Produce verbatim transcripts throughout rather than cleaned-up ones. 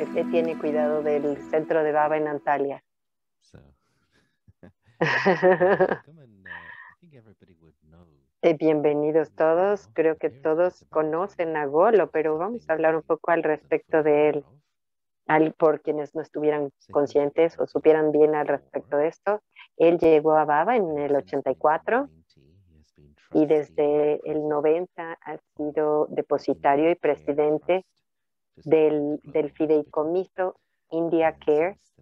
eh, tiene cuidado del centro de Baba en Antalya. So, welcome, and uh, I think everybody would know Eh, bienvenidos todos. Golo Creo a que fair bit todos about him, conocen a Golo, pero vamos something a hablar un they poco al wasn't respecto fully de aware él. of. Al, por quienes no estuvieran So he conscientes o arrived in supieran bien al respecto eighty-four, de esto. Él llegó a Baba en and el since ochenta y cuatro nineteen ninety, he has been y trustee and desde el president noventa ha of sido the depositario y India Care presidente Trust to support the del, del global hospital. fideicomiso India And Care since the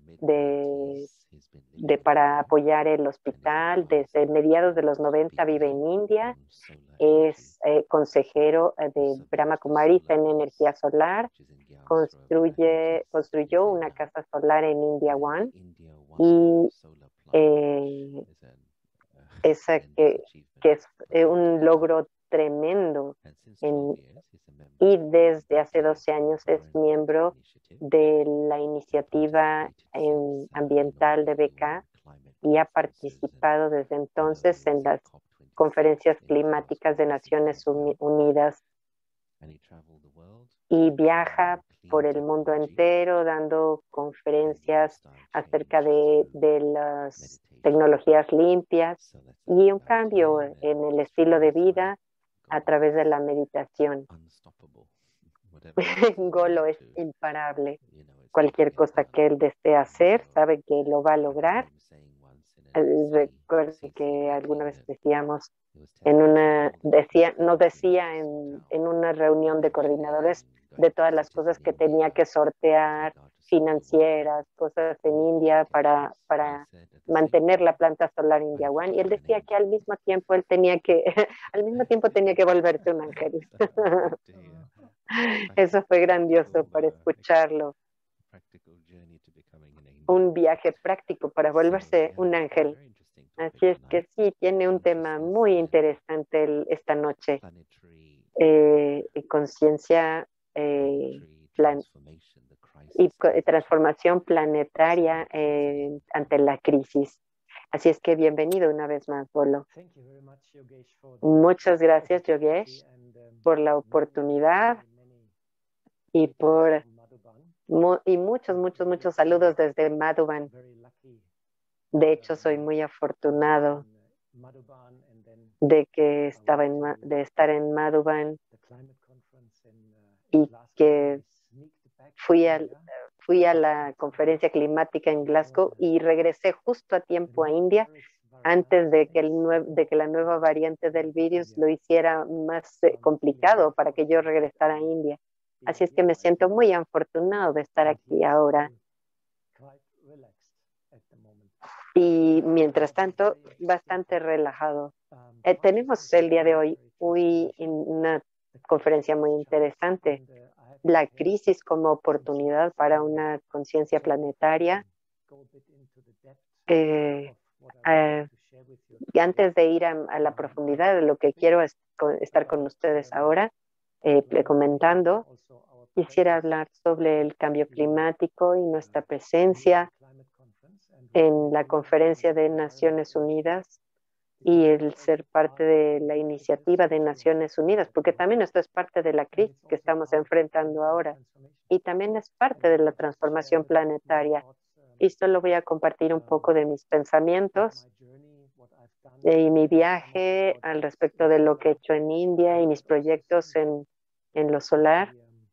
de, mid-nineties, he's been living de in para India, apoyar el and he's hospital. Desde advising mediados de uh, los noventa vive en B P India. on solar energy. Es eh, consejero eh, de Also Brahma built the Kumaris solar en house, energía solar. which is in Gyamstra Villa, which Construye, is construyó within una uh, casa solar en India within the One India One y solar plant, which eh, is an uh, esa tremendous que, achievement que es to put eh, that un together. logro tremendo. And since twelve En, years, he's a member y of desde the hace Clean doce años es Environment miembro Initiative de la and iniciativa participated em, since uh, you know ambiental de the B K U N climate y ha conferences and participado desde entonces en Bellow's las COP twenty-six conferencias in climáticas Glasgow de recently Naciones as well. Unidas And he traveled the world y lecturing viaja on clean por el mundo technology entero dando and conferencias lifestyle acerca change de, through de las meditation. tecnologías limpias So let's y learn un about cambio him en and el just estilo de remember vida a Golo través de la is meditación. unstoppable. Whatever he sets his Golo mind es to, imparable. you know, it's got to Cualquier get cosa done. que él desee And so hacer, sabe que lo va a I remember lograr. him saying once in Eh, a C, Recuerden C3 que alguna meeting vez that decíamos he was en telling us of una, all the different decía, nos things he has decía to sort en, out en una reunión de financially coordinadores and de going to todas las cities cosas in que tenía India que with sortear, regard to solar wind and financieras, cosas en all the India para, certificates. And he para said at the same mantener time, la planta solar I India have to One. Y él become an decía que al angel. mismo tiempo él tenía que, al mismo tiempo tenía que volverse un ángel. Great to hear. Prac- Eso fue grandioso practical, para uh, ex- escucharlo. practical journey to becoming an angel. Un viaje práctico para So volverse yeah, un ángel. very interesting Así topic es que tonight. sí, tiene un tema Consciousness muy and interesante el- esta noche. planetary Eh, y conciencia eh, planetary plan- transformation, the y crisis co- transition. transformación So planetaria looking eh, to ante la crisis. Así es que bienvenido una vez más, Bolo. Thank you very much, Yogesh, for the Muchas gracias, opportunity Yogesh, and um, por la many, oportunidad many, many y greetings por from Madhuban. mu- y muchos, muchos, muchos saludos desde Madhuban. Very lucky De hecho, soy muy afortunado in uh, Madhuban and then de que I estaba went en, Ma- to de estar en Madhuban the climate conference in, uh, in y Glasgow. que I sneaked back to fui al, India fui a just la in time conferencia climática en before Glasgow the, y regresé justo a the tiempo a new India virus antes de que, el variant nue- de que la nueva variante started del in virus India. lo hiciera más eh, So I'm complicado feeling para que yo fortunate regresara a to India. be Así es que here me right siento now. muy afortunado de estar And aquí yet ahora. I'm quite relaxed at the moment. Y mientras It's tanto, very interesting bastante topic. relajado. Um, Eh, tenemos consciousness el and día de hoy planetary muy, transformation, una the conferencia crisis muy as chance. interesante. And uh, I have La prepared crisis como some oportunidad slides para um, una conciencia so that I planetaria. can go a bit into the depth Eh, of what I would eh, like to share with you y today. antes de ir a, a la Um, profundidad de the lo que topic quiero es con- estar con about ustedes um, ahora, eh, climate change and comentando, also our quisiera presence hablar sobre el cambio at the climático y nuestra uh, U N presencia Climate Conference and what en we're la doing Conferencia as de Environment Naciones Initiative, Unidas y because it's el also ser part parte de of la the crisis iniciativa de which we are Naciones facing Unidas, right porque now, también esto es parte de la and crisis it's que also estamos part of the enfrentando planetary ahora transformation. y también es And parte I de would la just share a transformación little bit my planetaria. thoughts um, Y solo voy a compartir un um, poco de mis of pensamientos my journey, what I've done, eh, y mi and some of the viaje al projects respecto in de lo que he solar, hecho en India y mis but also proyectos some en, en lo of solar the um,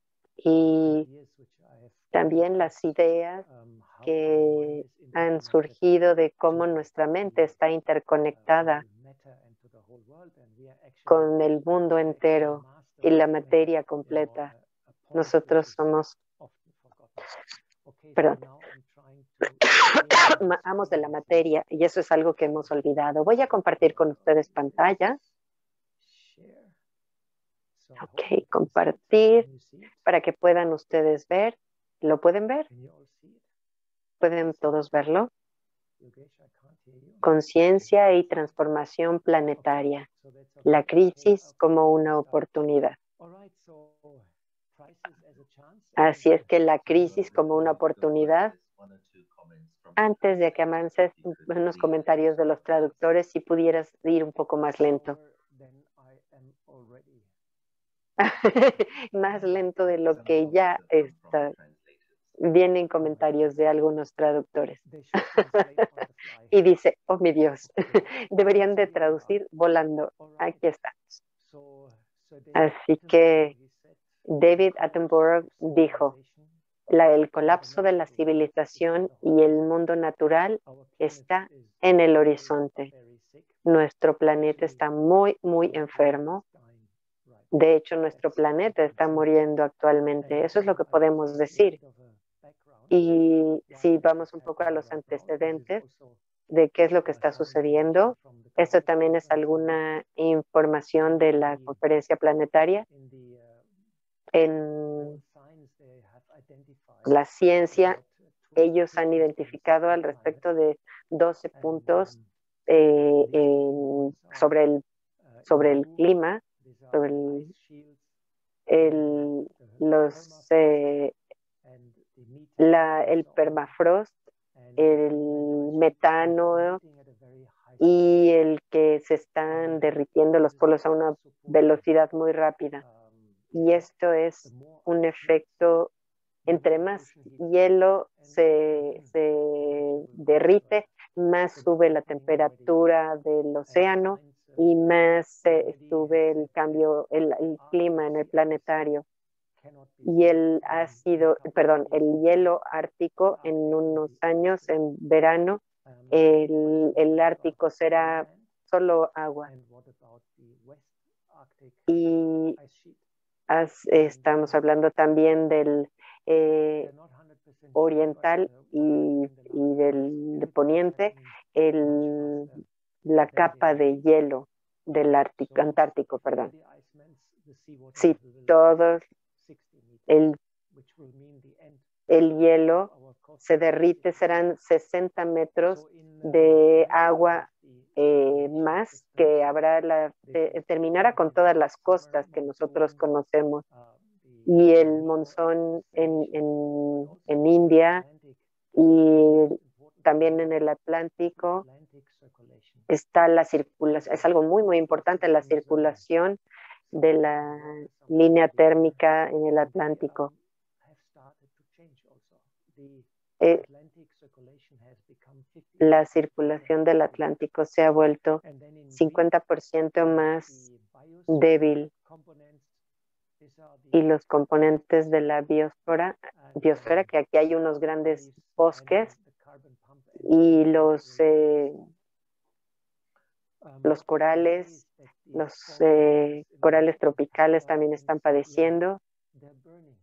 y ideas which I have también gathered, las ideas um, how our mind que is han interconnected surgido de to cómo nuestra mente the está uh, interconectada whole matter and to the whole world, and we are actually con el mundo the actual entero y masters la of matter, materia you know, completa. a, a point which Nosotros is somos often forgotten. Okay, so perdón, now I'm trying to share my ma- amos de la experiences. materia y eso es algo que hemos olvidado. Voy a compartir con ustedes pantalla. Share. So I hope Ok, you can see it. compartir Can you see it? para que puedan ustedes ver. ¿Lo pueden ver? Can you all see it? ¿Pueden todos verlo? Yogesh, I can't hear you. Conciencia y transformación planetaria. So that's okay. La Okay, crisis okay, como we una start. oportunidad. All right, so crisis as a chance. Así And es que la so crisis uh, como before una we go on, oportunidad. there's one or two comments from the Antes de que translators. If avances you could unos read comentarios de those los out, please. traductores, si pudieras ir un poco más lento. slower than I am already. Más lento de lo Some que comments ya have come from está. the translators. vienen comentarios de algunos traductores. They should translate on the fly. Y dice, oh mi Dios, deberían de traducir volando. All right. Aquí estamos. So, so David Así Attenborough, que he said, David "The Attenborough collapse of dijo, civilization, la, el colapso de la civilización y el mundo natural our planet está is en el very, horizonte. very sick. Nuestro planeta está muy, muy Our planet enfermo. is dying right De hecho, nuestro That's planeta what we está can say. muriendo actualmente. And Eso es lo que I give podemos you a decir. bit of a background Y why si this vamos is un poco a happening los right now. This is antecedentes also de qué es lo que uh, está some sucediendo, information from the esto climate también es conference in the- alguna información de la the- conferencia planetaria. in the, uh, En science, they have identified la ciencia, about, uh, twelve ellos han features in identificado al climate. respecto de doce And, puntos um, eh, these en- points are, sobre el, uh, in sobre el blue. clima, These are sobre the el, ice shields, el- the los, permafrost, eh, and the methane la, el is on- permafrost, and el the ice sheets metano are heating at a very high y speed. el que se están derritiendo los polos a una velocidad muy rápida. Um, Y esto the es more un ice sheets, efecto, the entre more más ocean heats up. hielo And se, again, se temperature will rise, derrite, right? más So that's sube la happening already. temperatura del océano And science, y uh, más eh, already sube has el said cambio, el, el that clima en el Arctic sea ice planetario. cannot be Y el um, in a ácido, couple of perdón, years el hielo ártico en Arctic will unos be años, ice-free. en verano, Um, el, question el is, what about ártico será Greenland? solo agua. And what about the West Arctic Y ice sheet? as- And, estamos uh, hablando también del eh, they're not one hundred percent sure, but, oriental uh, what y, happened in the y last del years, de everything is poniente, happening el, much faster la than capa the de Arctic. hielo del Ártico, So Antártico, if all perdón. the ice melts, the seawater Si level will todo rise sixty meters, el, which will mean the end el of hielo our coastal se derrite, civilization. serán sesenta metros So in, uh, de February, agua the eh, United más Nations que habrá la, They te- said terminará con the todas las summer costas que nosotros monsoon, conocemos. uh, the Y El el Niño monzón en, observation, en, but also en in the India Atlantic, y most important también to en know, el the Atlántico Atlantic circulation. está la circulación, es algo muy, muy importante, la This is, um, circulación de something la to work with some línea already, térmica en el and they, Atlántico. um, have started to change also. The Eh, Atlantic circulation has become fifty la percent circulación del Atlántico se ha vuelto and then in green, cincuenta por ciento más the biosphere débil components, these are the y los componentes de la biosfera, and, biosfera, um, que aquí hay unos grandes leaves bosques and the carbon pump and y the los, eh, um, los corales, says that the los forest eh, in corales Arctic, tropicales Canada, también and están Siberia, padeciendo. they're burning.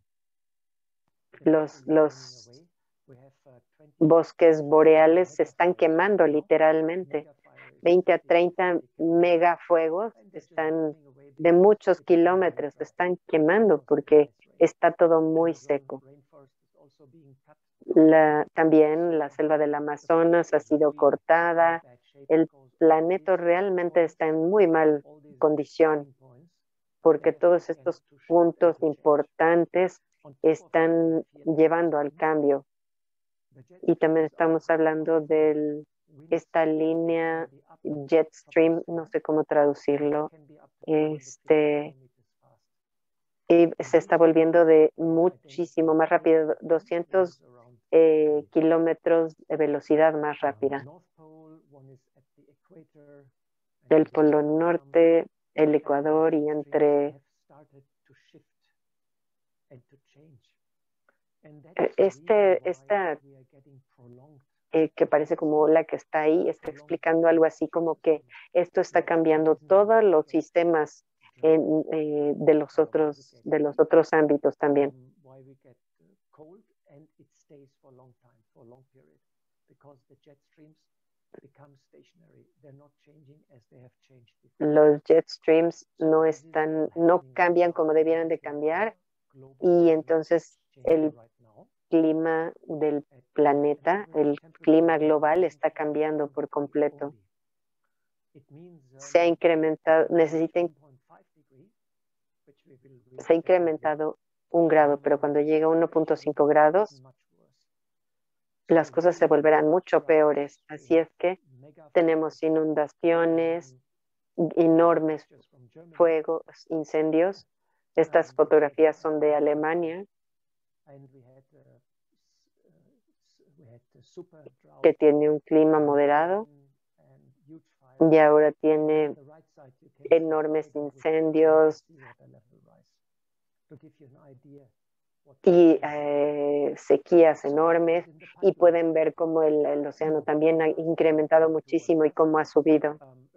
They're Los, literally burning los away. We have, uh, twenty bosques boreales se están megafires quemando right now. literalmente. Megafire is veinte a fifty, treinta sixty kilometers, megafuegos and they're just están burning away de because muchos it's very, very kilómetros, se dry, están quemando because of the porque ice rain. está todo And muy the rain, seco. rainforest is also being cut. La, también la So selva del the Amazonas planet ha is sido really in a cortada. bad shape El because all planeta these realmente points, está en muy mal all these condición burning points, porque they have todos begun estos to shift and puntos to change. importantes On top of that, we están have here the jet llevando al streams. cambio. The jet Y también streams are estamos hablando of the de winds esta which are línea already up in the jet stream, no troposphere, sé cómo and they traducirlo, can be up to two hundred fifty este, kilometers fast. y And se está these volviendo winds, de they have muchísimo más identified rápido, wind doscientos flows around eh, the kilómetros de velocidad más um, rápida. North Pole, one is at the equator, and Del in Polo between some, Norte, el and these Ecuador y jet streams entre have started to shift and to change. And eh, that's the reason este, why esta we are getting prolonged eh, que parece como la que está ahí, está prolonged explicando algo así como que esto está like cambiando season todos los like sistemas drought, en, eh, de los uh, why we otros, get de los otros ámbitos también. um, why we get uh, cold and it stays for a long time, for a long period, because the jet streams become stationary. They're not changing as they have changed before. Los jet streams So no this is están, all no happening right cambian now. como And debieran de that's why cambiar our global y climate entonces is changing el right now. clima del At, uh, planeta, average el temperature clima is global rising está four cambiando point por five completo. only. It means Se ha um, incrementado, at necesita, one point five degree, which we will reach se ha definitely, incrementado un grado, then pero our cuando llega a uno punto situation cinco will get grados, much worse. las So cosas se here we volverán have mucho droughts, peores. we Así have es que mega tenemos fires, inundaciones, um, enormes pictures from Germany, fuegos, incendios. Estas um, we fotografías had son de uh, Alemania and we had uh, que tiene un clima moderado y ahora tiene enormes incendios y eh, sequías enormes, y pueden ver cómo el, el océano también ha incrementado muchísimo y cómo ha subido,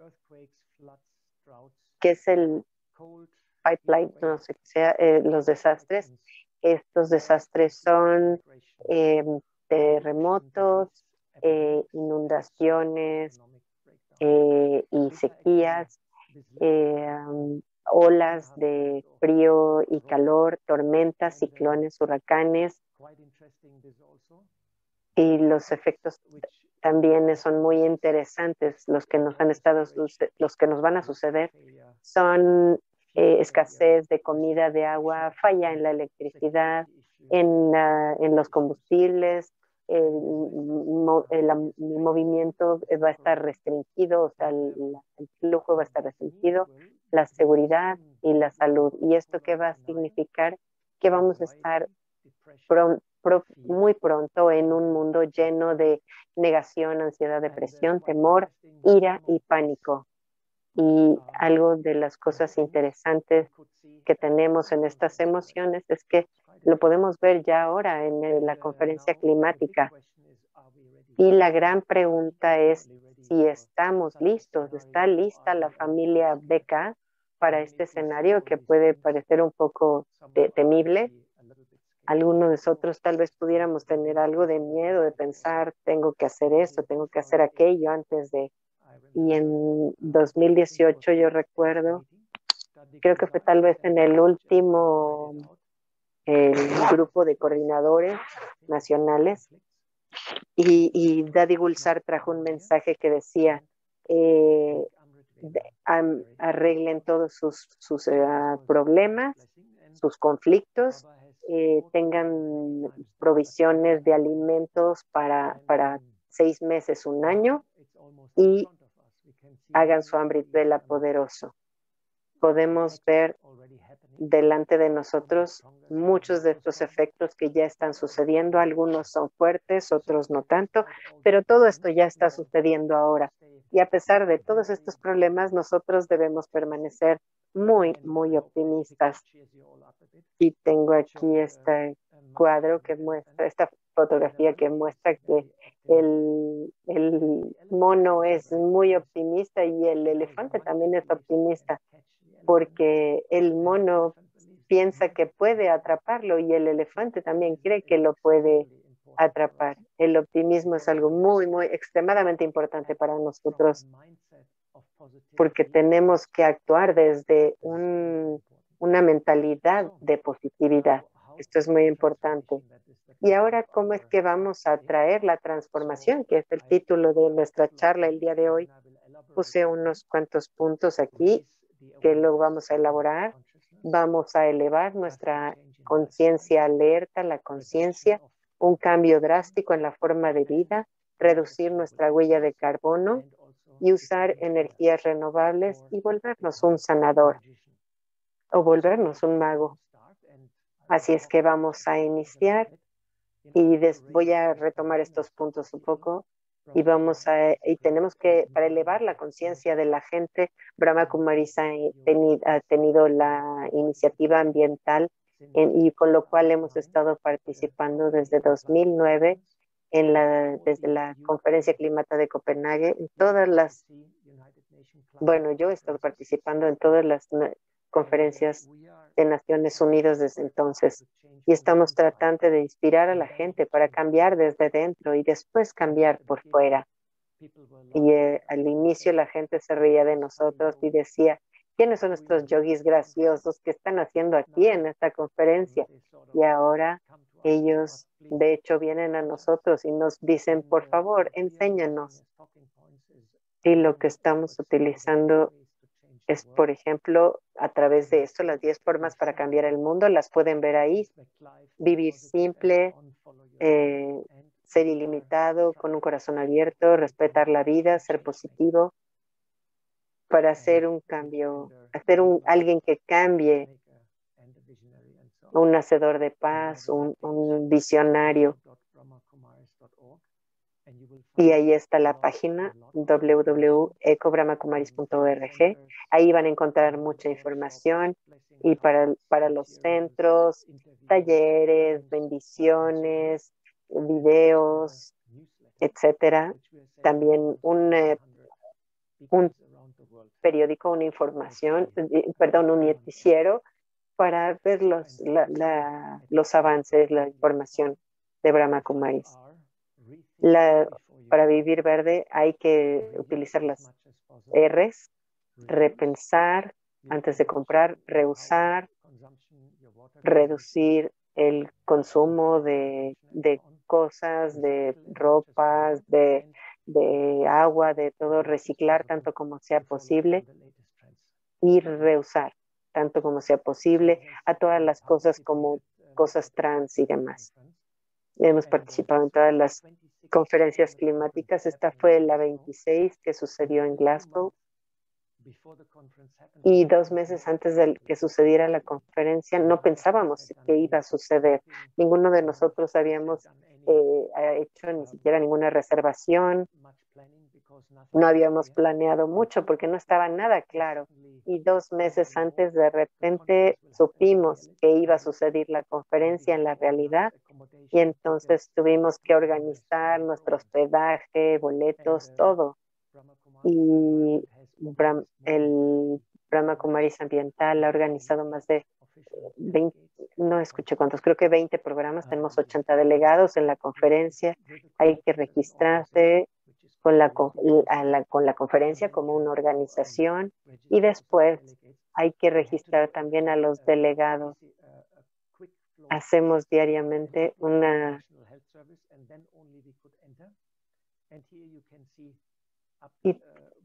que es el pipeline, no sé qué sea, eh, los desastres. Estos desastres son eh, terremotos, eh, inundaciones eh, y sequías, eh, um, olas de frío y calor, tormentas, ciclones, huracanes, y los efectos también son muy interesantes. Los que nos han estado, los que nos van a suceder son eh, escasez de comida, de agua, falla en la electricidad, en, uh, en los combustibles. El, el, el, movimiento va a estar restringido, o sea, el, el flujo va a estar restringido, la seguridad y la salud. ¿Y esto qué va a significar? Que vamos a estar pronto, Pro, muy pronto en un mundo lleno de negación, ansiedad, depresión, temor, ira y pánico. Y algo de las cosas interesantes que tenemos en estas emociones es que lo podemos ver ya ahora en la conferencia climática. Y la gran pregunta es si estamos listos, ¿está lista la familia B K para este escenario que puede parecer un poco te temible? Algunos de nosotros tal vez pudiéramos tener algo de miedo de pensar, tengo que hacer esto, tengo que hacer aquello antes de... Y en dos mil dieciocho yo recuerdo, creo que fue tal vez en el último el grupo de coordinadores nacionales, y, y Daddy Gulsar trajo un mensaje que decía, eh, de, um, arreglen todos sus, sus uh, problemas, sus conflictos, eh, tengan provisiones de alimentos para, para seis meses, un año, y hagan su Amrit Vela poderoso. Podemos ver delante de nosotros muchos de estos efectos que ya están sucediendo. Algunos son fuertes, otros no tanto, pero todo esto ya está sucediendo ahora. Y a pesar de todos estos problemas, nosotros debemos permanecer muy, muy optimistas. Y tengo aquí este cuadro que muestra, esta fotografía que muestra que el, el mono es muy optimista y el elefante también es optimista, porque el mono piensa que puede atraparlo y el elefante también cree que lo puede atrapar. El optimismo es algo muy, muy extremadamente importante para nosotros, porque tenemos que actuar desde un, una mentalidad de positividad. Esto es muy importante. Y ahora, ¿cómo es que vamos a traer la transformación? Que es el título de nuestra charla el día de hoy. Puse unos cuantos puntos aquí que luego vamos a elaborar. Vamos a elevar nuestra conciencia alerta, la conciencia, un cambio drástico en la forma de vida, reducir nuestra huella de carbono y usar energías renovables y volvernos un sanador o volvernos un mago. Así es que vamos a iniciar y des, voy a retomar estos puntos un poco y vamos a, y tenemos que, para elevar la conciencia de la gente, Brahma Kumaris ha, teni, ha tenido la iniciativa ambiental en, y con lo cual hemos estado participando desde dos mil nueve en la, desde la Conferencia Climata de Copenhague, en todas las, bueno, yo he estado participando en todas las conferencias de Naciones Unidas desde entonces, y estamos tratando de inspirar a la gente para cambiar desde dentro y después cambiar por fuera. Y eh, al inicio la gente se reía de nosotros y decía, ¿quiénes son estos yogis graciosos que están haciendo aquí en esta conferencia? Y ahora ellos de hecho vienen a nosotros y nos dicen, por favor, enséñanos. Y lo que estamos utilizando es, por ejemplo, a través de esto, las diez formas para cambiar el mundo, las pueden ver ahí. Vivir simple, eh, ser ilimitado, con un corazón abierto, respetar la vida, ser positivo, para hacer un cambio, hacer un, alguien que cambie, un hacedor de paz, un, un visionario. Y ahí está la página w w w punto eco brahma kumaris punto org. Ahí van a encontrar mucha información y para, para los centros, talleres, bendiciones, videos, etcétera. También un, eh, un periódico, una información, eh, perdón, un noticiero para ver los, la, la, los avances, la información de Brahma Kumaris. La, para vivir verde hay que utilizar las R's, repensar antes de comprar, reusar, reducir el consumo de, de cosas, de ropas, de, de agua, de todo, reciclar tanto como sea posible y reusar tanto como sea posible a todas las cosas como cosas trans y demás. Hemos participado en todas las conferencias climáticas. Esta fue la veintiséis que sucedió en Glasgow. Y dos meses antes de que sucediera la conferencia, no pensábamos que iba a suceder. Ninguno de nosotros habíamos eh, hecho ni siquiera ninguna reservación. No habíamos planeado mucho porque no estaba nada claro. Y dos meses antes, de repente, supimos que iba a suceder la conferencia en la realidad. Y entonces tuvimos que organizar nuestro hospedaje, boletos, todo. Y el Brahma Kumaris Ambiental ha organizado más de veinte, no escuché cuántos, creo que veinte programas. Tenemos ochenta delegados en la conferencia. Hay que registrarse con la, a la, con la conferencia como una organización y después hay que registrar también a los delegados. Hacemos diariamente una y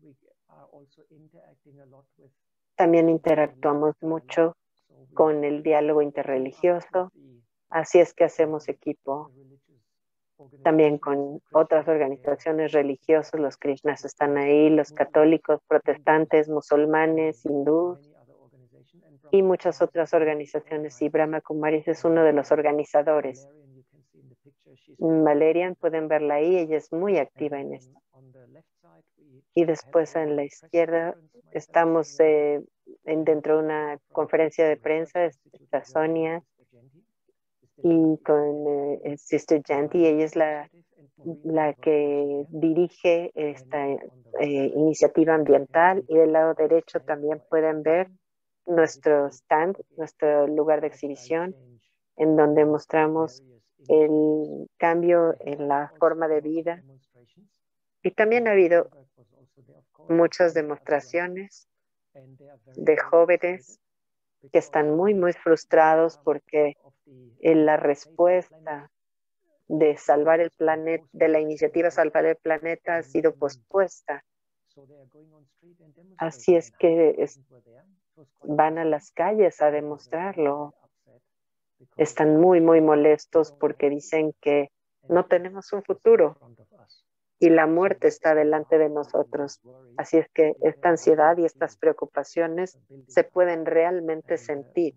también interactuamos mucho con el diálogo interreligioso, así es que hacemos equipo también con otras organizaciones religiosas. Los Krishnas están ahí, los católicos, protestantes, musulmanes, hindús y muchas otras organizaciones, y Brahma Kumaris es uno de los organizadores. Valerian, pueden verla ahí, ella es muy activa en esto. Y después en la izquierda estamos eh, en, dentro de una conferencia de prensa, está Sonia y con eh, Sister Janti, ella es la, la que dirige esta eh, iniciativa ambiental, y del lado derecho también pueden ver nuestro stand, nuestro lugar de exhibición, en donde mostramos el cambio en la forma de vida. Y también ha habido muchas demostraciones de jóvenes que están muy, muy frustrados porque en la respuesta de salvar el planeta, de la iniciativa Salvar el Planeta, ha sido pospuesta. Así es que es, van a las calles a demostrarlo. Están muy, muy molestos porque dicen que no tenemos un futuro y la muerte está delante de nosotros. Así es que esta ansiedad y estas preocupaciones se pueden realmente sentir.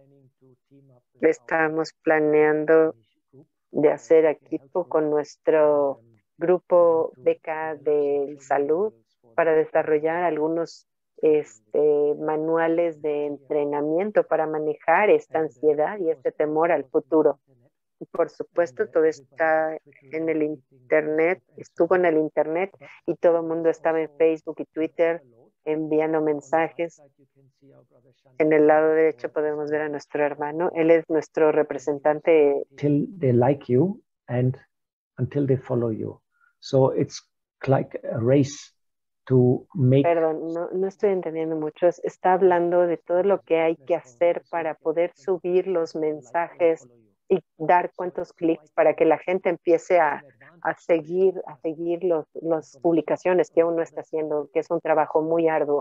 Estamos planeando de hacer equipo con nuestro grupo Beca de Salud para desarrollar algunos este, manuales de entrenamiento para manejar esta ansiedad y este temor al futuro. Y por supuesto, todo está en el Internet, estuvo en el Internet y todo el mundo estaba en Facebook y Twitter enviando mensajes. En el lado derecho podemos ver a nuestro hermano. Él es nuestro representante. Till they like you and until they follow you. So it's like a race to make... Perdón, no, no estoy entendiendo mucho. Está hablando de todo lo que hay que hacer para poder subir los mensajes y dar cuantos clics para que la gente empiece a, a seguir, a seguir los, las publicaciones que uno está haciendo, que es un trabajo muy arduo.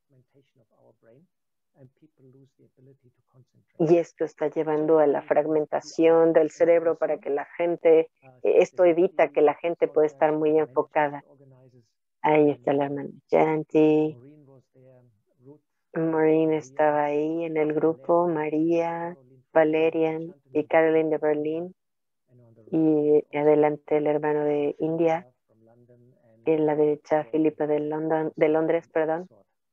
Y esto está llevando a la fragmentación del cerebro para que la gente, esto evita que la gente pueda estar muy enfocada. Ahí está la hermana Janti. Maureen estaba ahí en el grupo, María, Valerian y Caroline de Berlín. Y adelante el hermano de India. en la derecha Filipe de, London, de Londres, perdón.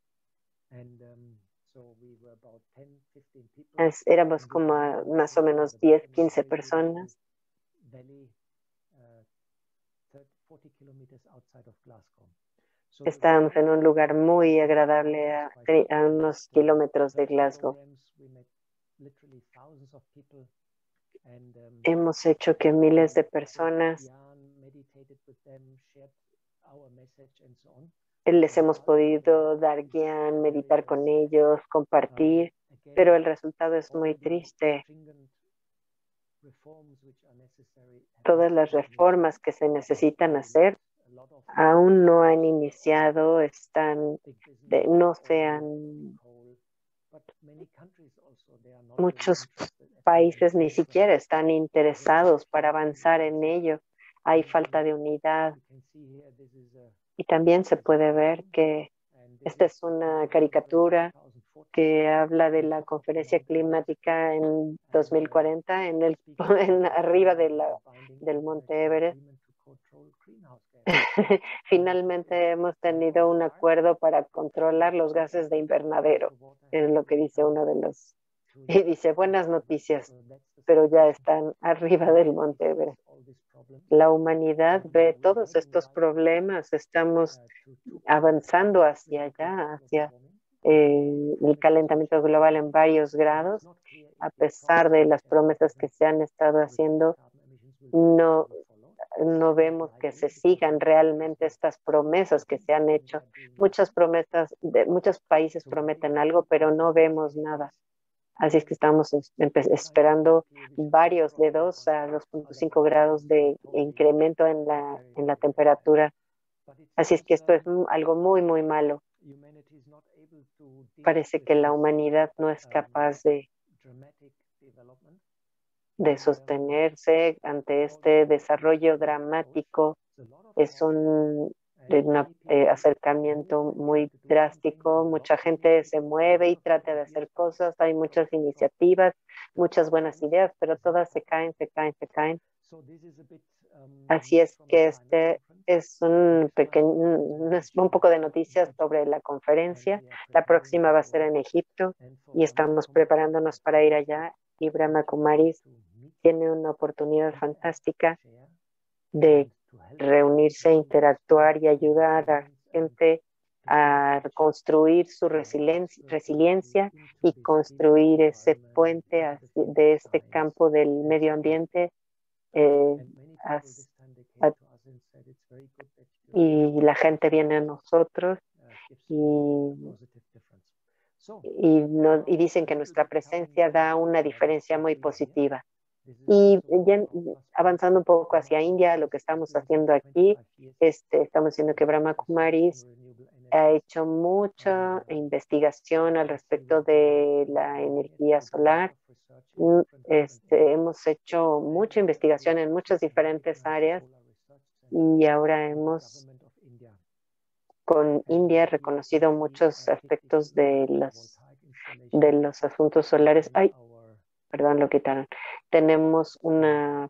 Es, éramos como más o menos diez, quince personas. Estábamos en un lugar muy agradable a, a unos kilómetros de Glasgow. Hemos hecho que miles de personas les hemos podido dar guía, meditar con ellos, compartir, pero el resultado es muy triste. Todas las reformas que se necesitan hacer aún no han iniciado, están, de, no se han, muchos países ni siquiera están interesados para avanzar en ello. Hay falta de unidad. Y también se puede ver que esta es una caricatura que habla de la conferencia climática en dos mil cuarenta en el en, arriba de la, del Monte Everest. Finalmente hemos tenido un acuerdo para controlar los gases de invernadero, es lo que dice uno de los. Y dice, buenas noticias, pero ya están arriba del Monte Everest. La humanidad ve todos estos problemas, estamos avanzando hacia allá, hacia eh, el calentamiento global en varios grados. A pesar de las promesas que se han estado haciendo, no, no vemos que se sigan realmente estas promesas que se han hecho. Muchas promesas, de, muchos países prometen algo, pero no vemos nada. Así es que estamos esperando varios de dos a dos punto cinco grados de incremento en la, en la temperatura. Así es que esto es algo muy, muy malo. Parece que la humanidad no es capaz de, de sostenerse ante este desarrollo dramático. Es un un eh, acercamiento muy drástico. Mucha gente se mueve y trata de hacer cosas. Hay muchas iniciativas, muchas buenas ideas, pero todas se caen, se caen, se caen. Así es que este es un pequeño, un poco de noticias sobre la conferencia. La próxima va a ser en Egipto y estamos preparándonos para ir allá. Y Brahma Kumaris tiene una oportunidad fantástica de reunirse, interactuar y ayudar a gente a construir su resiliencia, resiliencia y construir ese puente de este campo del medio ambiente. Eh, as, a, y la gente viene a nosotros y, y, no, y dicen que nuestra presencia da una diferencia muy positiva. Y ya avanzando un poco hacia India, lo que estamos haciendo aquí, este, estamos diciendo que Brahma Kumaris ha hecho mucha investigación al respecto de la energía solar. Este, hemos hecho mucha investigación en muchas diferentes áreas y ahora hemos con India reconocido muchos aspectos de los, de los asuntos solares. Ay, perdón, lo quitaron. Tenemos una,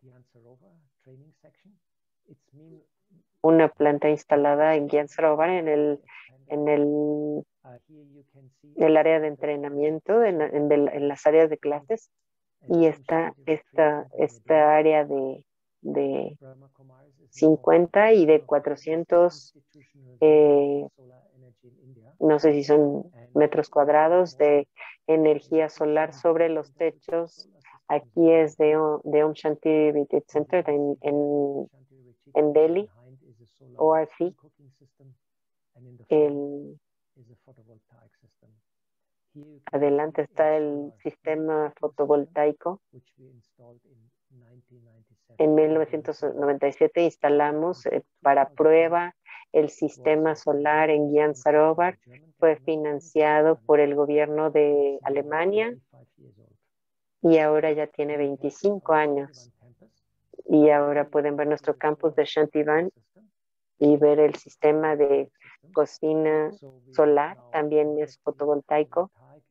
una planta instalada en Gyan Sarovar en el, en el, el área de entrenamiento, en, en, de, en las áreas de clases, y está esta, esta área de, de cincuenta y de cuatrocientos, eh, no sé si son metros cuadrados de energía solar sobre los techos. Aquí es de, de Om Shanti Retreat Center en, en, en Delhi, O R C. El, adelante está el sistema fotovoltaico. En mil novecientos noventa y siete instalamos eh, para prueba el sistema solar en Gyan Sarovar. Fue financiado por el gobierno de Alemania y ahora ya tiene veinticinco años. Y ahora pueden ver nuestro campus de Shantivan y ver el sistema de cocina solar, también es fotovoltaico.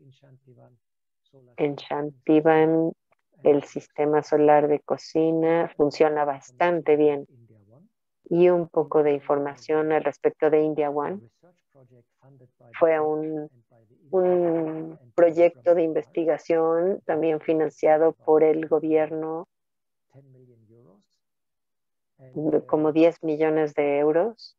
En Shantivan el sistema solar de cocina funciona bastante bien. Y un poco de información al respecto de India One. Fue un, un proyecto de investigación también financiado por el gobierno, como diez millones de euros.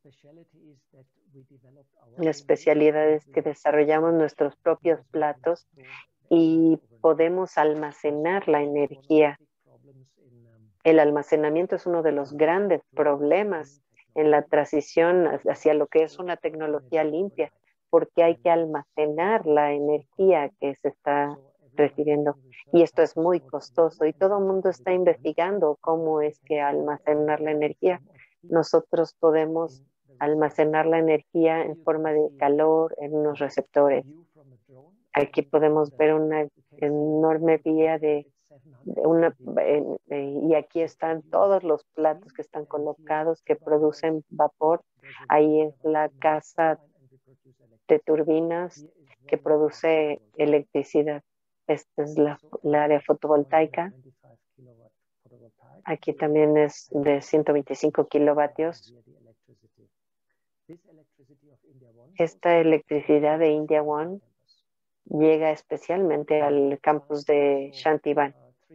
La especialidad es que desarrollamos nuestros propios platos y podemos almacenar la energía. El almacenamiento es uno de los grandes problemas en la transición hacia lo que es una tecnología limpia, porque hay que almacenar la energía que se está recibiendo. Y esto es muy costoso y todo el mundo está investigando cómo es que almacenar la energía. Nosotros podemos almacenar la energía en forma de calor en unos receptores. Aquí podemos ver una enorme vía de, de una, eh, eh, y aquí están todos los platos que están colocados que producen vapor. Ahí es la casa de turbinas que produce electricidad. Esta es la, la área fotovoltaica. Aquí también es de ciento veinticinco kilovatios. Esta electricidad de India One llega especialmente al campus de Shantivan.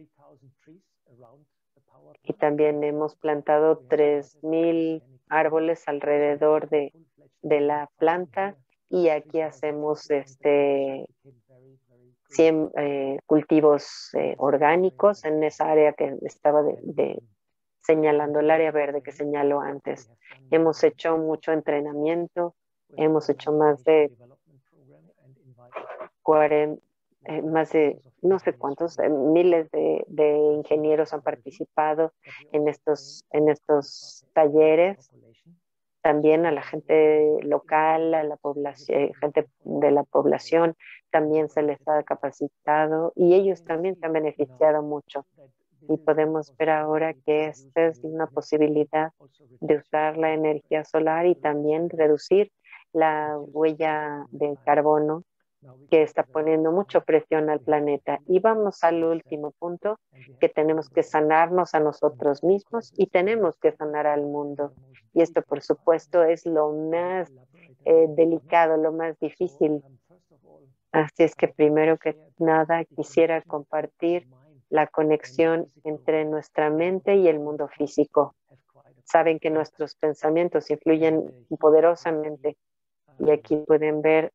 Y también hemos plantado tres mil árboles alrededor de, de la planta y aquí hacemos este cien eh, cultivos eh, orgánicos en esa área que estaba de, de, señalando, el área verde que señaló antes. Hemos hecho mucho entrenamiento, hemos hecho más de cuarenta, eh, más de no sé cuántos, eh, miles de, de ingenieros han participado en estos, en estos talleres. También a la gente local, a la población, gente de la población, también se les ha capacitado y ellos también se han beneficiado mucho. Y podemos ver ahora que esta es una posibilidad de usar la energía solar y también reducir la huella de carbono que está poniendo mucha presión al planeta. Y vamos al último punto, que tenemos que sanarnos a nosotros mismos y tenemos que sanar al mundo. Y esto, por supuesto, es lo más eh, delicado, lo más difícil. Así es que primero que nada quisiera compartir la conexión entre nuestra mente y el mundo físico. Saben que nuestros pensamientos influyen poderosamente y aquí pueden ver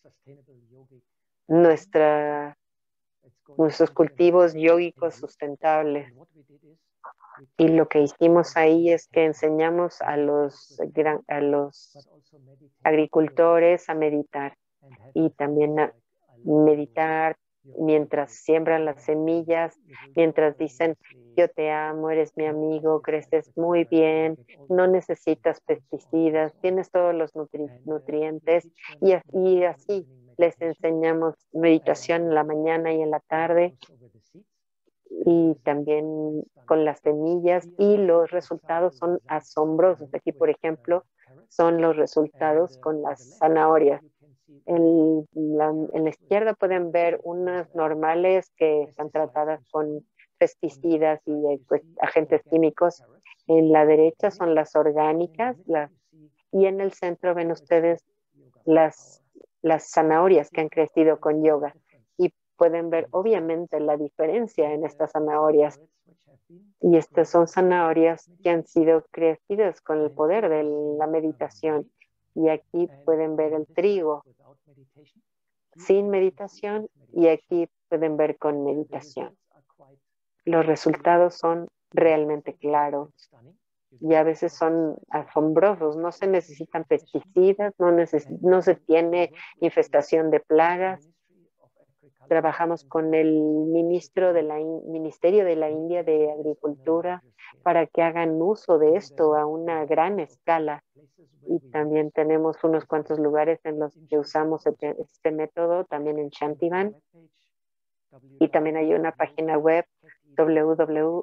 nuestra, nuestros cultivos yógicos sustentables. Y lo que hicimos ahí es que enseñamos a los, a los agricultores a meditar y también a meditar mientras siembran las semillas, mientras dicen, yo te amo, eres mi amigo, creces muy bien, no necesitas pesticidas, tienes todos los nutri nutrientes y, y así les enseñamos meditación en la mañana y en la tarde y también con las semillas y los resultados son asombrosos. Aquí, por ejemplo, son los resultados con las zanahorias. En la, en la izquierda pueden ver unas normales que están tratadas con pesticidas y eh, pues, agentes químicos. En la derecha son las orgánicas las, y en el centro ven ustedes las, las zanahorias que han crecido con yoga. Y pueden ver obviamente la diferencia en estas zanahorias. Y estas son zanahorias que han sido crecidas con el poder de la meditación. Y aquí pueden ver el trigo sin meditación y aquí pueden ver con meditación. Los resultados son realmente claros y a veces son asombrosos. No se necesitan pesticidas, no, neces no se tiene infestación de plagas. Trabajamos con el ministro de la Ministerio de la India de Agricultura para que hagan uso de esto a una gran escala. Y también tenemos unos cuantos lugares en los que usamos este, este método, también en Shantivan. Y también hay una página web, w w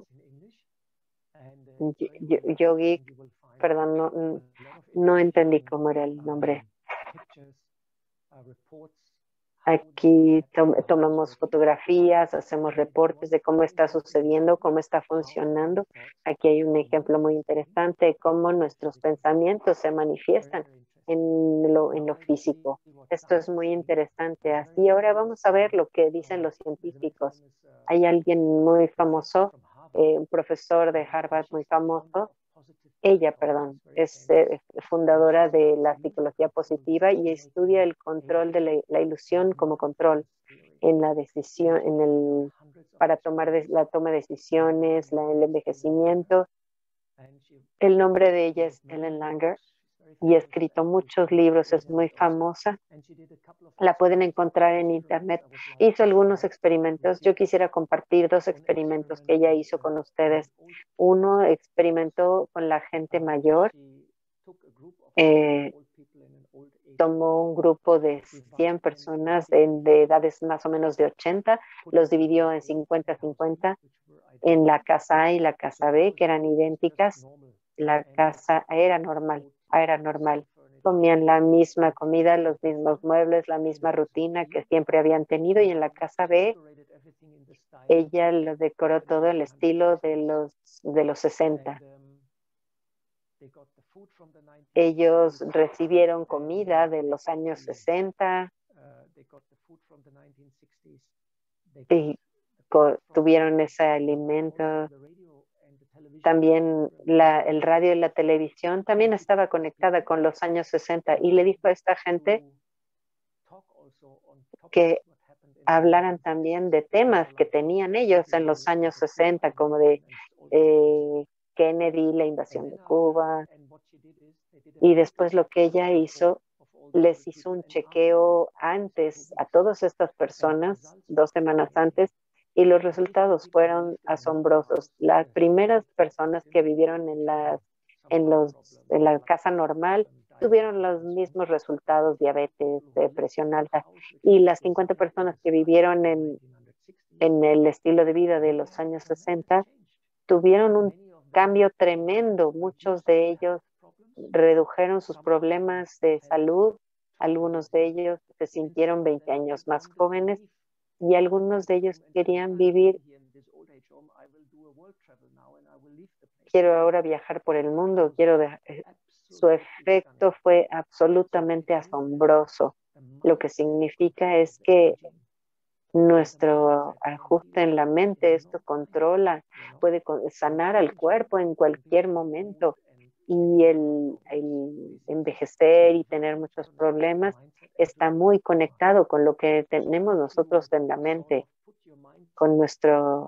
w Yogi, perdón, no, no entendí cómo era el nombre. Aquí tom tomamos fotografías, hacemos reportes de cómo está sucediendo, cómo está funcionando. Aquí hay un ejemplo muy interesante de cómo nuestros pensamientos se manifiestan en lo, en lo físico. Esto es muy interesante. Así ahora vamos a ver lo que dicen los científicos. Hay alguien muy famoso, eh, un profesor de Harvard muy famoso. Ella, perdón, es eh, fundadora de la psicología positiva y estudia el control de la, la ilusión como control en la decisión, en el, para tomar de, la toma de decisiones, la, el envejecimiento. El nombre de ella es Ellen Langer y ha escrito muchos libros, es muy famosa. La pueden encontrar en internet. Hizo algunos experimentos. Yo quisiera compartir dos experimentos que ella hizo con ustedes. Uno experimentó con la gente mayor. Eh, tomó un grupo de cien personas de, de edades más o menos de ochenta, los dividió en cincuenta cincuenta en la casa A y la casa B, que eran idénticas. La casa A era normal, A era normal. Comían la misma comida, los mismos muebles, la misma rutina que siempre habían tenido, y en la casa B ella lo decoró todo el estilo de los, de los sesenta. Ellos recibieron comida de los años sesenta y tuvieron ese alimento. También la, el radio y la televisión también estaba conectada con los años sesenta, y le dijo a esta gente que hablaran también de temas que tenían ellos en los años sesenta, como de eh, Kennedy, la invasión de Cuba. Y después lo que ella hizo, les hizo un chequeo antes a todas estas personas, dos semanas antes, y los resultados fueron asombrosos. Las primeras personas que vivieron en, las, en, los, en la casa normal tuvieron los mismos resultados: diabetes, de presión alta, y las cincuenta personas que vivieron en, en el estilo de vida de los años sesenta tuvieron un cambio tremendo. Muchos de ellos redujeron sus problemas de salud, algunos de ellos se sintieron veinte años más jóvenes, y algunos de ellos querían vivir. Quiero ahora viajar por el mundo, quiero de... Su efecto fue absolutamente asombroso. Lo que significa es que nuestro ajuste en la mente, esto controla, puede sanar al cuerpo en cualquier momento. Y el, el envejecer y tener muchos problemas está muy conectado con lo que tenemos nosotros en la mente, con nuestro...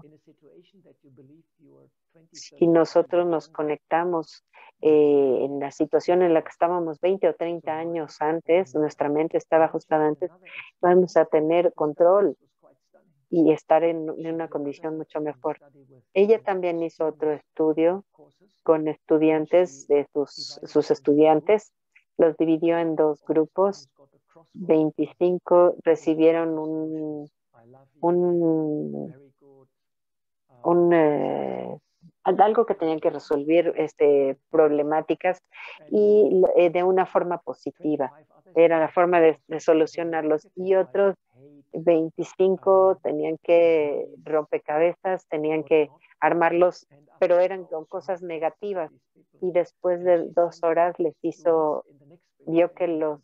Si nosotros nos conectamos eh, en la situación en la que estábamos veinte o treinta años antes, nuestra mente estaba ajustada antes, vamos a tener control y estar en, en una condición mucho mejor. Ella también hizo otro estudio con estudiantes, de sus, sus estudiantes, los dividió en dos grupos. veinticinco recibieron un, un, un eh, algo que tenían que resolver este, problemáticas, y eh, de una forma positiva. Era la forma de, de solucionarlos. Y otros veinticinco tenían que rompecabezas, tenían que armarlos, pero eran con cosas negativas. Y después de dos horas les hizo, vio que los,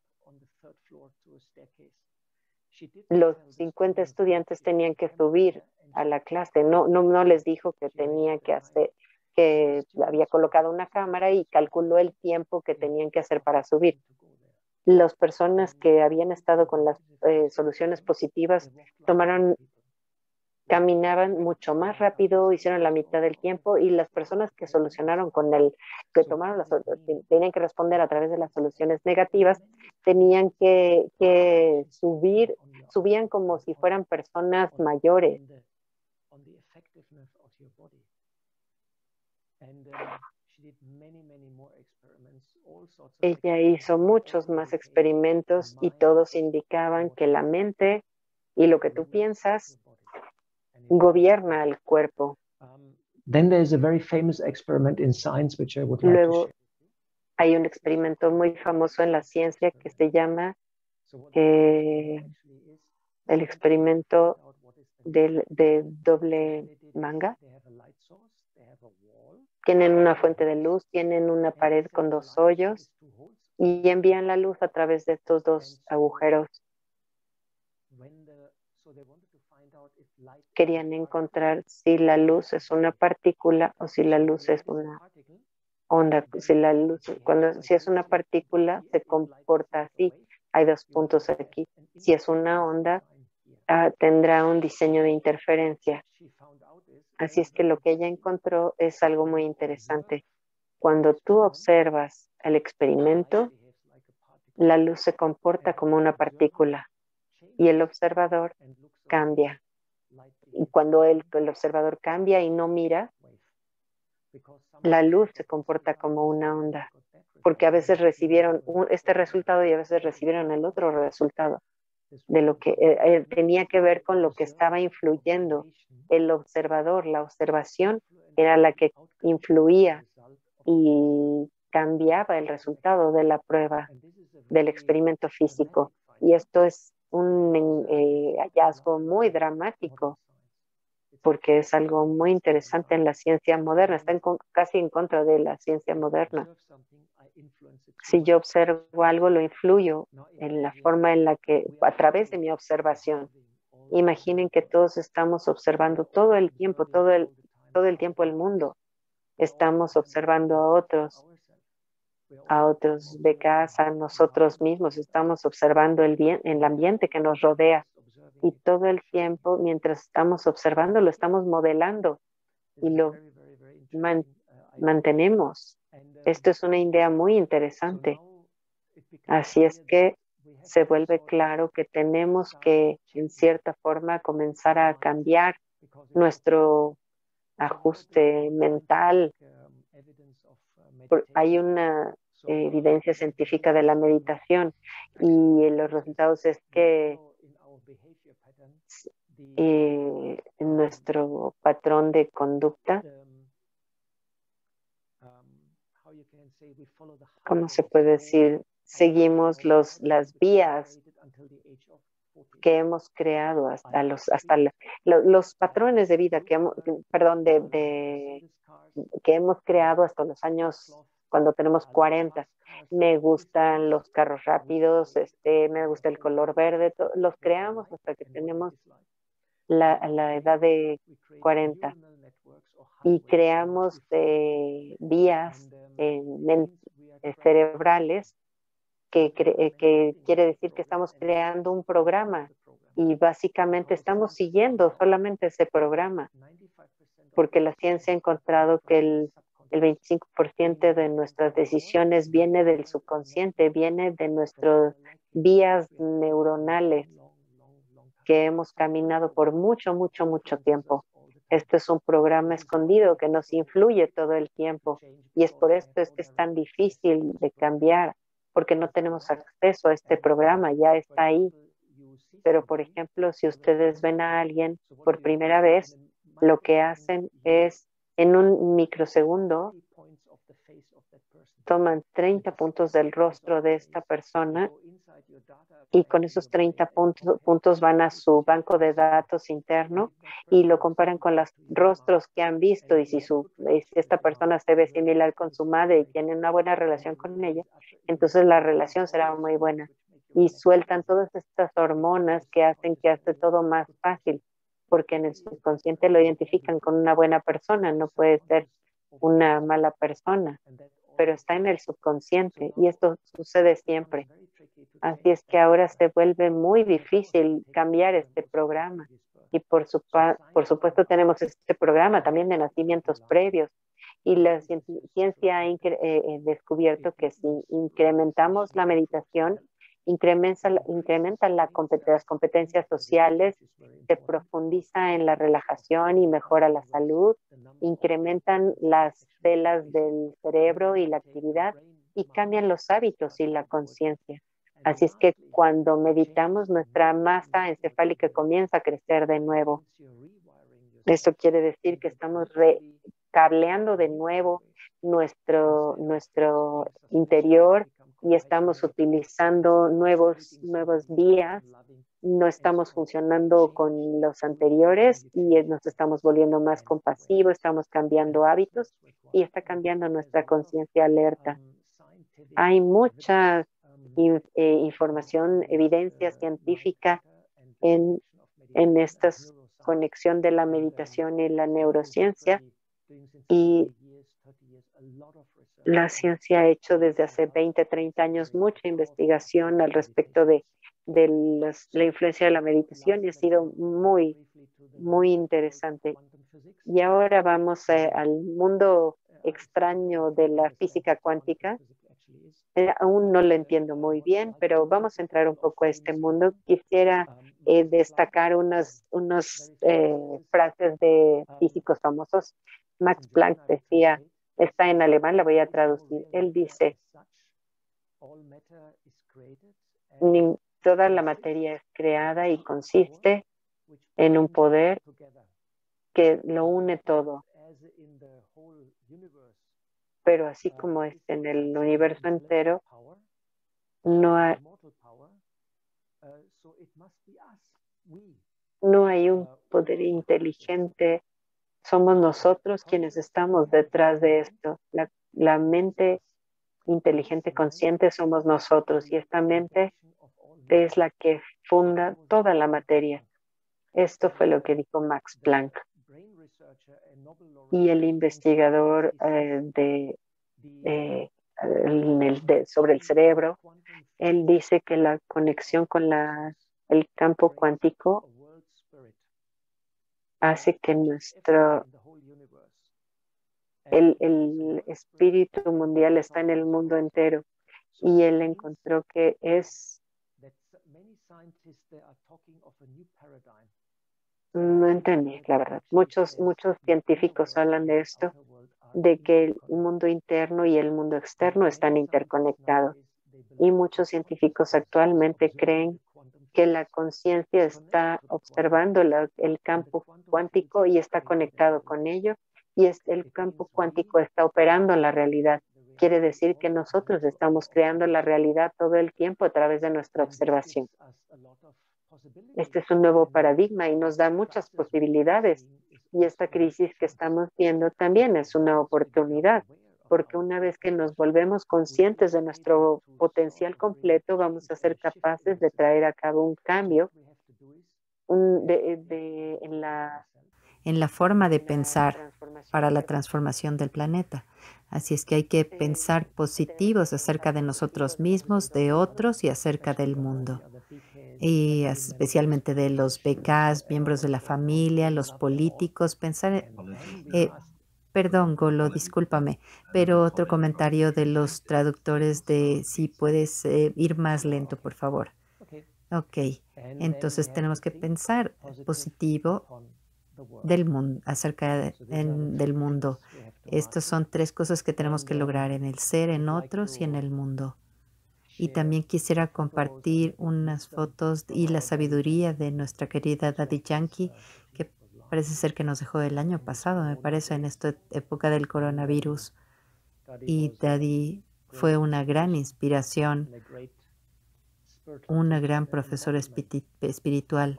los cincuenta estudiantes tenían que subir a la clase. No, no, no les dijo que tenía que hacer, que había colocado una cámara y calculó el tiempo que tenían que hacer para subir. Las personas que habían estado con las eh, soluciones positivas tomaron, caminaban mucho más rápido, hicieron la mitad del tiempo, y las personas que solucionaron con el, que tomaron las, tenían que responder a través de las soluciones negativas, tenían que, que subir, subían como si fueran personas mayores. Ella hizo muchos más experimentos y todos indicaban que la mente y lo que tú piensas gobierna el cuerpo. Then there is a very famous experiment in science which I would like Luego, to share. hay un experimento muy famoso en la ciencia que se llama eh, el experimento de, de doble manga. Tienen una fuente de luz, tienen una pared con dos hoyos y envían la luz a través de estos dos agujeros. Querían encontrar si la luz es una partícula o si la luz es una onda. Si la luz, cuando si es una partícula, se comporta así. Hay dos puntos aquí. Si es una onda, uh, tendrá un diseño de interferencia. Así es que lo que ella encontró es algo muy interesante. Cuando tú observas el experimento, la luz se comporta como una partícula y el observador cambia. Y cuando el, el observador cambia y no mira, la luz se comporta como una onda, porque a veces recibieron un, este resultado y a veces recibieron el otro resultado, de lo que eh, eh, tenía que ver con lo que estaba influyendo. El observador, la observación era la que influía y cambiaba el resultado de la prueba del experimento físico. Y esto es un eh, hallazgo muy dramático, porque es algo muy interesante en la ciencia moderna, está en, casi en contra de la ciencia moderna. Si yo observo algo, lo influyo en la forma en la que, a través de mi observación. Imaginen que todos estamos observando todo el tiempo, todo el, todo el tiempo el mundo. Estamos observando a otros, a otros de casa, a nosotros mismos. Estamos observando el, bien, el ambiente que nos rodea. Y todo el tiempo, mientras estamos observando, lo estamos modelando y lo man, mantenemos. Esto es una idea muy interesante. Así es que se vuelve claro que tenemos que, en cierta forma, comenzar a cambiar nuestro ajuste mental. Hay una evidencia científica de la meditación y los resultados es que eh, nuestro patrón de conducta, ¿cómo se puede decir? Seguimos los, las vías que hemos creado hasta los, hasta la, los, los patrones de vida que hemos, perdón, de, de, que hemos creado hasta los años cuando tenemos cuarenta. Me gustan los carros rápidos, este, me gusta el color verde, to, los creamos hasta que tenemos la, la edad de cuarenta y creamos eh, vías eh, eh, cerebrales que, que quiere decir que estamos creando un programa y básicamente estamos siguiendo solamente ese programa, porque la ciencia ha encontrado que el, el veinticinco por ciento de nuestras decisiones viene del subconsciente, viene de nuestras vías neuronales que hemos caminado por mucho, mucho, mucho tiempo. Este es un programa escondido que nos influye todo el tiempo y es por esto es que es tan difícil de cambiar, porque no tenemos acceso a este programa, ya está ahí. Pero, por ejemplo, si ustedes ven a alguien por primera vez, lo que hacen es, en un microsegundo, toman treinta puntos del rostro de esta persona y con esos treinta puntos, puntos van a su banco de datos interno y lo comparan con los rostros que han visto y si, su, si esta persona se ve similar con su madre y tiene una buena relación con ella, entonces la relación será muy buena y sueltan todas estas hormonas que hacen que hace todo más fácil porque en el subconsciente lo identifican con una buena persona, no puede ser una mala persona, pero está en el subconsciente y esto sucede siempre. Así es que ahora se vuelve muy difícil cambiar este programa. Y por, su, por supuesto tenemos este programa también de nacimientos previos. Y la ciencia ha eh, descubierto que si incrementamos la meditación, incrementa, incrementa la, las competencias sociales, se profundiza en la relajación y mejora la salud, incrementan las células del cerebro y la actividad y cambian los hábitos y la conciencia. Así es que cuando meditamos, nuestra masa encefálica comienza a crecer de nuevo. Esto quiere decir que estamos recableando de nuevo nuestro, nuestro interior y estamos utilizando nuevos, nuevos vías no estamos funcionando con los anteriores y nos estamos volviendo más compasivos, estamos cambiando hábitos y está cambiando nuestra conciencia alerta. Hay mucha in, eh, información, evidencia científica en, en esta conexión de la meditación y la neurociencia, y la ciencia ha hecho desde hace veinte, treinta años mucha investigación al respecto de, de las, la influencia de la meditación y ha sido muy, muy interesante. Y ahora vamos a, al mundo extraño de la física cuántica. Eh, aún no lo entiendo muy bien, pero vamos a entrar un poco a este mundo. Quisiera eh, destacar unas, unas eh, frases de físicos famosos. Max Planck decía, está en alemán, la voy a traducir. Él dice, toda la materia es creada y consiste en un poder que lo une todo. Pero así como es en el universo entero, no hay, no hay un poder inteligente. Somos nosotros quienes estamos detrás de esto. La, la mente inteligente, consciente, somos nosotros. Y esta mente es la que funda toda la materia. Esto fue lo que dijo Max Planck. Y el investigador eh, de, eh, el, de, sobre el cerebro, él dice que la conexión con la, el campo cuántico hace que nuestro el, el espíritu mundial está en el mundo entero, y él encontró que es no entendí, la verdad. Muchos, muchos científicos hablan de esto, de que el mundo interno y el mundo externo están interconectados. Y muchos científicos actualmente creen que la conciencia está observando la, el campo cuántico y está conectado con ello, y es, el campo cuántico está operando la realidad. Quiere decir que nosotros estamos creando la realidad todo el tiempo a través de nuestra observación. Este es un nuevo paradigma y nos da muchas posibilidades. Y esta crisis que estamos viendo también es una oportunidad, porque una vez que nos volvemos conscientes de nuestro potencial completo, vamos a ser capaces de traer a cabo un cambio un, de, de, en, la, en la forma de pensar para la transformación del planeta. Así es que hay que pensar positivos acerca de nosotros mismos, de otros y acerca del mundo. Y especialmente de los B Ks, miembros de la familia, los políticos, pensar... Eh, perdón, Golo, discúlpame, pero otro comentario de los traductores de si puedes eh, ir más lento, por favor. Ok, entonces tenemos que pensar positivo del mundo, acerca de, en, del mundo. Estas son tres cosas que tenemos que lograr en el ser, en otros y en el mundo. Y también quisiera compartir unas fotos y la sabiduría de nuestra querida Daddy Yankee, que parece ser que nos dejó el año pasado, me parece, en esta época del coronavirus. Y Daddy fue una gran inspiración, una gran profesora espiritual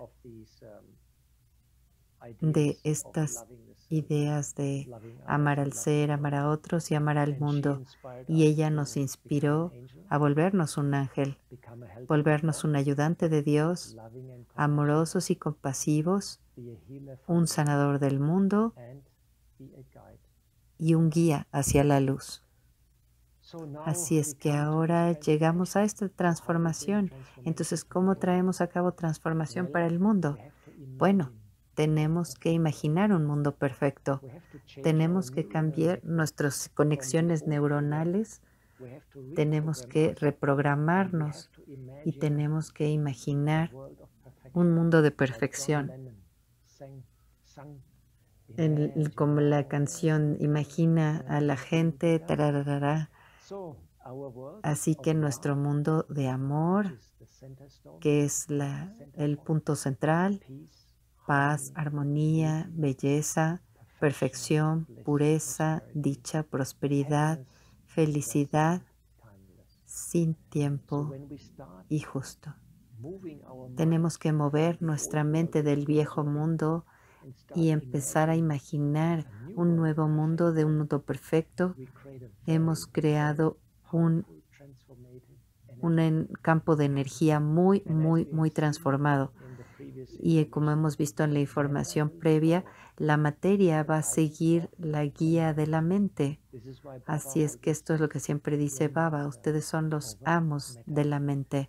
de estas ideas de amar al ser, amar a otros y amar al mundo. Y ella nos inspiró a volvernos un ángel, volvernos un ayudante de Dios, amorosos y compasivos, un sanador del mundo y un guía hacia la luz. Así es que ahora llegamos a esta transformación. Entonces, ¿cómo traemos a cabo transformación para el mundo? Bueno, tenemos que imaginar un mundo perfecto. Tenemos que cambiar nuestras conexiones neuronales. Tenemos que reprogramarnos y tenemos que imaginar un mundo de perfección. En, como la canción Imagina a la gente, tararara. Así que nuestro mundo de amor, que es la, el punto central, paz, armonía, belleza, perfección, pureza, dicha, prosperidad, felicidad, sin tiempo y justo. Tenemos que mover nuestra mente del viejo mundo y empezar a imaginar un nuevo mundo, de un mundo perfecto. Hemos creado un, un en- campo de energía muy, muy, muy transformado. Y eh, como hemos visto en la información previa, la materia va a seguir la guía de la mente. Así es que esto es lo que siempre dice Baba, ustedes son los amos de la mente.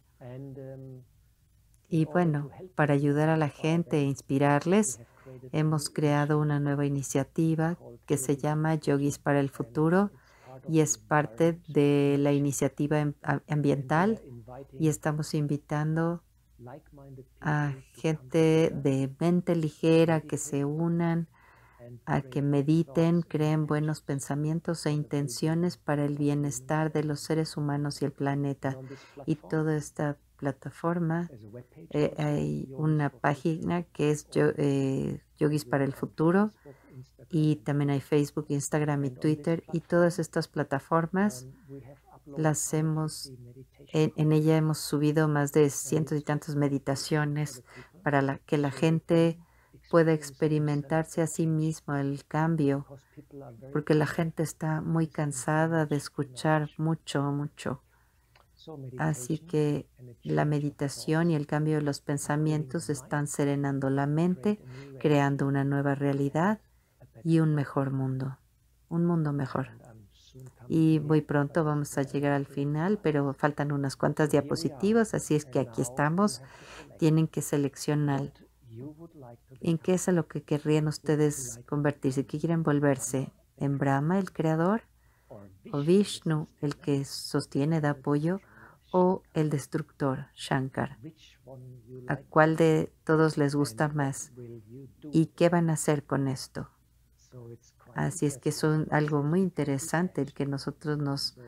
Y bueno, para ayudar a la gente e inspirarles, hemos creado una nueva iniciativa que se llama Yogis para el Futuro y es parte de la iniciativa am- a- ambiental y estamos invitando a gente de mente ligera que se unan, a que mediten, creen buenos pensamientos e intenciones para el bienestar de los seres humanos y el planeta. Y toda esta plataforma, eh, hay una página que es Yo- eh, Yogis para el Futuro y también hay Facebook, Instagram y Twitter y todas estas plataformas las hemos, en, en ella hemos subido más de cientos y tantas meditaciones para la, que la gente pueda experimentarse a sí mismo el cambio, porque la gente está muy cansada de escuchar mucho, mucho. Así que la meditación y el cambio de los pensamientos están serenando la mente, creando una nueva realidad y un mejor mundo, un mundo mejor. Y muy pronto vamos a llegar al final, pero faltan unas cuantas diapositivas, así es que aquí estamos. Tienen que seleccionar en qué es a lo que querrían ustedes convertirse, qué quieren volverse, en Brahma, el creador, o Vishnu, el que sostiene, da apoyo, o el destructor, Shankar. ¿A cuál de todos les gusta más? ¿Y qué van a hacer con esto? Así es que es un- algo muy interesante el que nosotros nos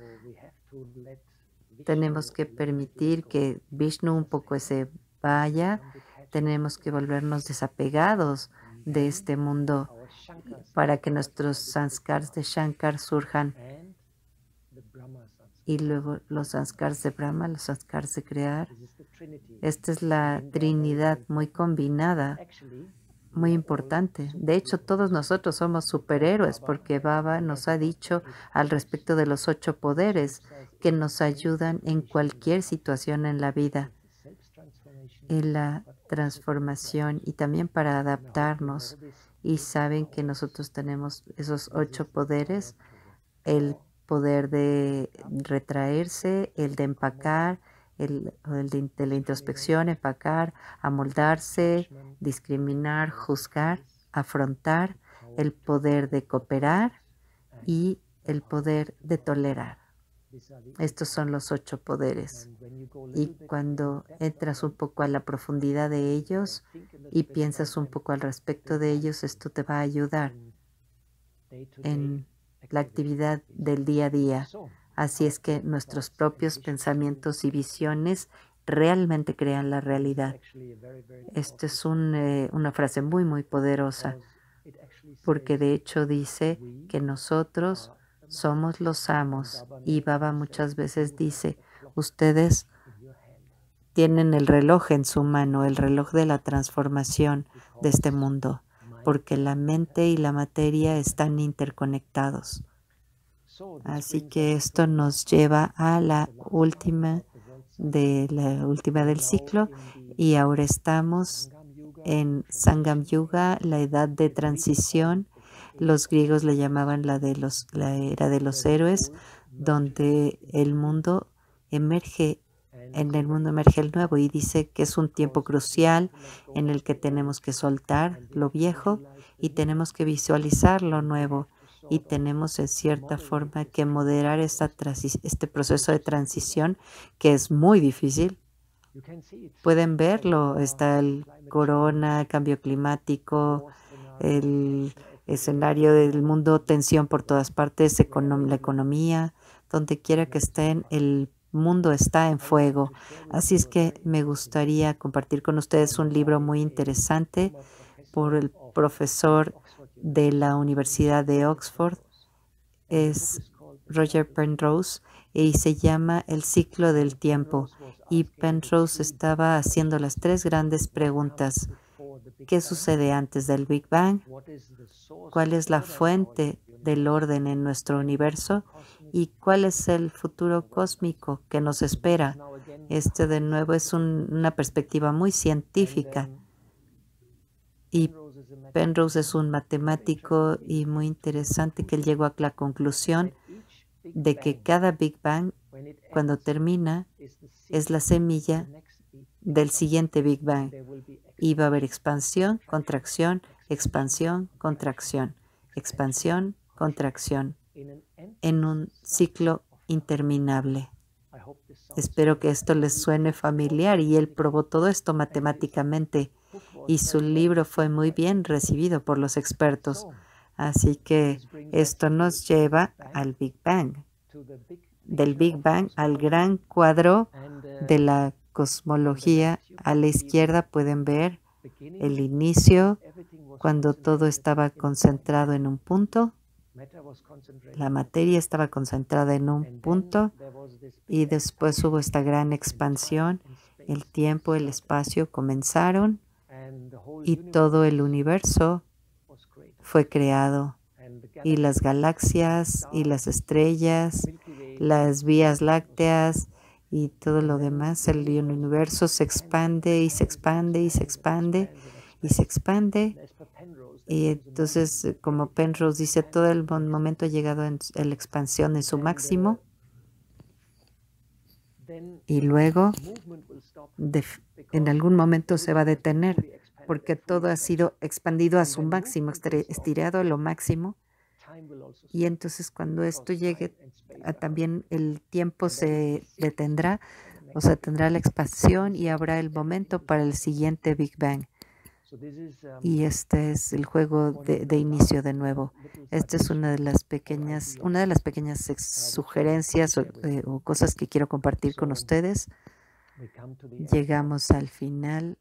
tenemos que permitir que Vishnu un poco se vaya, tenemos que volvernos desapegados de este mundo para que nuestros sanskars de Shankar surjan y luego los sanskars de Brahma, los sanskars de crear. Esta es la Trinidad muy combinada, muy importante. De hecho, todos nosotros somos superhéroes porque Baba nos ha dicho al respecto de los ocho poderes que nos ayudan en cualquier situación en la vida, en la transformación y también para adaptarnos. Y saben que nosotros tenemos esos ocho poderes, el poder de retraerse, el de empacar, el, el de, de la introspección, empacar, amoldarse, discriminar, juzgar, afrontar, el poder de cooperar y el poder de tolerar. Estos son los ocho poderes. Y cuando entras un poco a la profundidad de ellos y piensas un poco al respecto de ellos, esto te va a ayudar en la actividad del día a día. Así es que nuestros propios pensamientos y visiones realmente crean la realidad. Esta es un, eh, una frase muy, muy poderosa, porque de hecho dice que nosotros somos los amos y Baba muchas veces dice, ustedes tienen el reloj en su mano, el reloj de la transformación de este mundo, porque la mente y la materia están interconectados. Así que esto nos lleva a la última de la última del ciclo y ahora estamos en Sangam Yuga, la edad de transición. Los griegos le llamaban la de los la era de los héroes, donde el mundo emerge en el mundo emerge el nuevo y dice que es un tiempo crucial en el que tenemos que soltar lo viejo y tenemos que visualizar lo nuevo y tenemos en cierta forma que moderar esta transi- este proceso de transición que es muy difícil. Pueden verlo, está el corona, cambio climático, el escenario del mundo, tensión por todas partes, econom- la economía, donde quiera que estén, el mundo está en fuego. Así es que me gustaría compartir con ustedes un libro muy interesante por el profesor de la Universidad de Oxford, es Roger Penrose, y se llama El ciclo del tiempo. Y Penrose estaba haciendo las tres grandes preguntas. ¿Qué sucede antes del Big Bang? ¿Cuál es la fuente del orden en nuestro universo? ¿Y cuál es el futuro cósmico que nos espera? Este, de nuevo, es un, una perspectiva muy científica. Y Penrose es un matemático y muy interesante que él llegó a la conclusión de que cada Big Bang, cuando termina, es la semilla del siguiente Big Bang. Y va a haber expansión, contracción, expansión, contracción, expansión, contracción, en un ciclo interminable. Espero que esto les suene familiar, y él probó todo esto matemáticamente, y su libro fue muy bien recibido por los expertos. Así que esto nos lleva al Big Bang, del Big Bang al gran cuadro de la cosmología. A la izquierda pueden ver el inicio, cuando todo estaba concentrado en un punto. La materia estaba concentrada en un punto, y después hubo esta gran expansión. El tiempo, el espacio comenzaron, y todo el universo fue creado. Y las galaxias y las estrellas, las vías lácteas y todo lo demás, el universo se expande y se expande y se expande y se expande. Y entonces, como Penrose dice, todo el momento ha llegado en la expansión en su máximo. Y luego, de, en algún momento se va a detener, porque todo ha sido expandido a su máximo, estirado a lo máximo. Y entonces, cuando esto llegue, a, también el tiempo se detendrá, o sea, tendrá la expansión y habrá el momento para el siguiente Big Bang. Y este es el juego de, de inicio de nuevo. Esta es una de las pequeñas, una de las pequeñas sugerencias o, eh, o cosas que quiero compartir con ustedes. Llegamos al final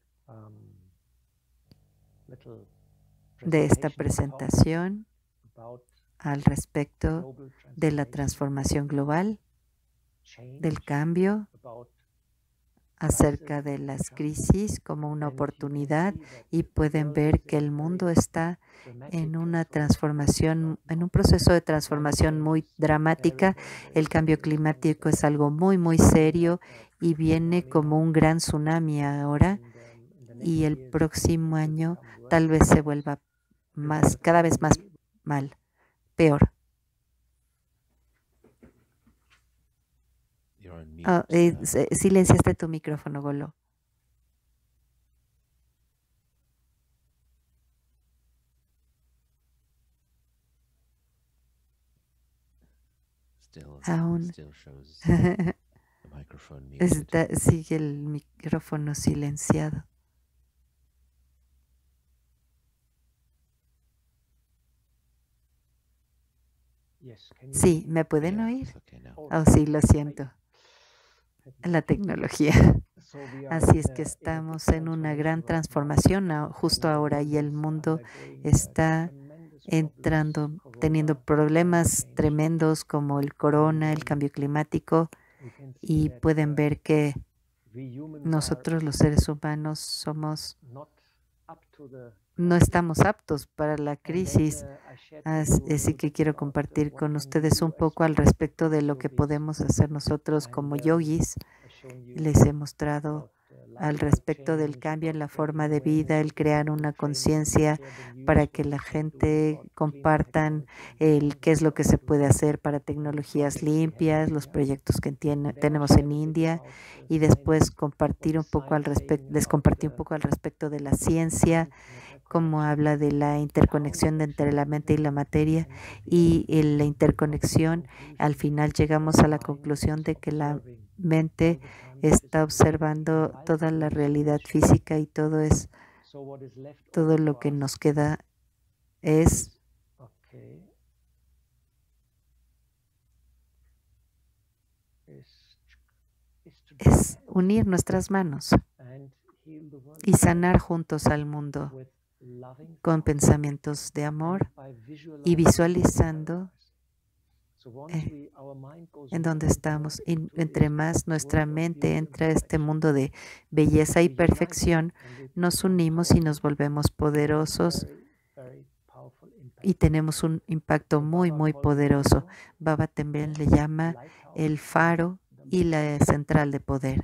de esta presentación al respecto de la transformación global, del cambio, acerca de las crisis como una oportunidad, y pueden ver que el mundo está en una transformación, en un proceso de transformación muy dramática. El cambio climático es algo muy, muy serio y viene como un gran tsunami ahora, y el próximo año tal vez se vuelva más, cada vez más mal, peor. Oh, eh, silenciaste tu micrófono, Golo. Aún está, sigue el micrófono silenciado. Sí, ¿me pueden oír? Oh, sí, lo siento. La tecnología. Así es que estamos en una gran transformación justo ahora, y el mundo está entrando, teniendo problemas tremendos como el corona, el cambio climático, y pueden ver que nosotros los seres humanos somos, no estamos aptos para la crisis. Así que quiero compartir con ustedes un poco al respecto de lo que podemos hacer nosotros como yogis. Les he mostrado al respecto del cambio en la forma de vida, el crear una conciencia para que la gente compartan el qué es lo que se puede hacer para tecnologías limpias, los proyectos que tiene, tenemos en India, y después compartir un poco al respecto, les compartí un poco al respecto de la ciencia, cómo habla de la interconexión entre la mente y la materia, y en la interconexión al final llegamos a la conclusión de que la mente está observando toda la realidad física, y todo es todo lo que nos queda es es unir nuestras manos y sanar juntos al mundo con pensamientos de amor y visualizando eh, en donde estamos. Y entre más nuestra mente entra a este mundo de belleza y perfección, nos unimos y nos volvemos poderosos y tenemos un impacto muy, muy poderoso. Baba también le llama el faro y la central de poder.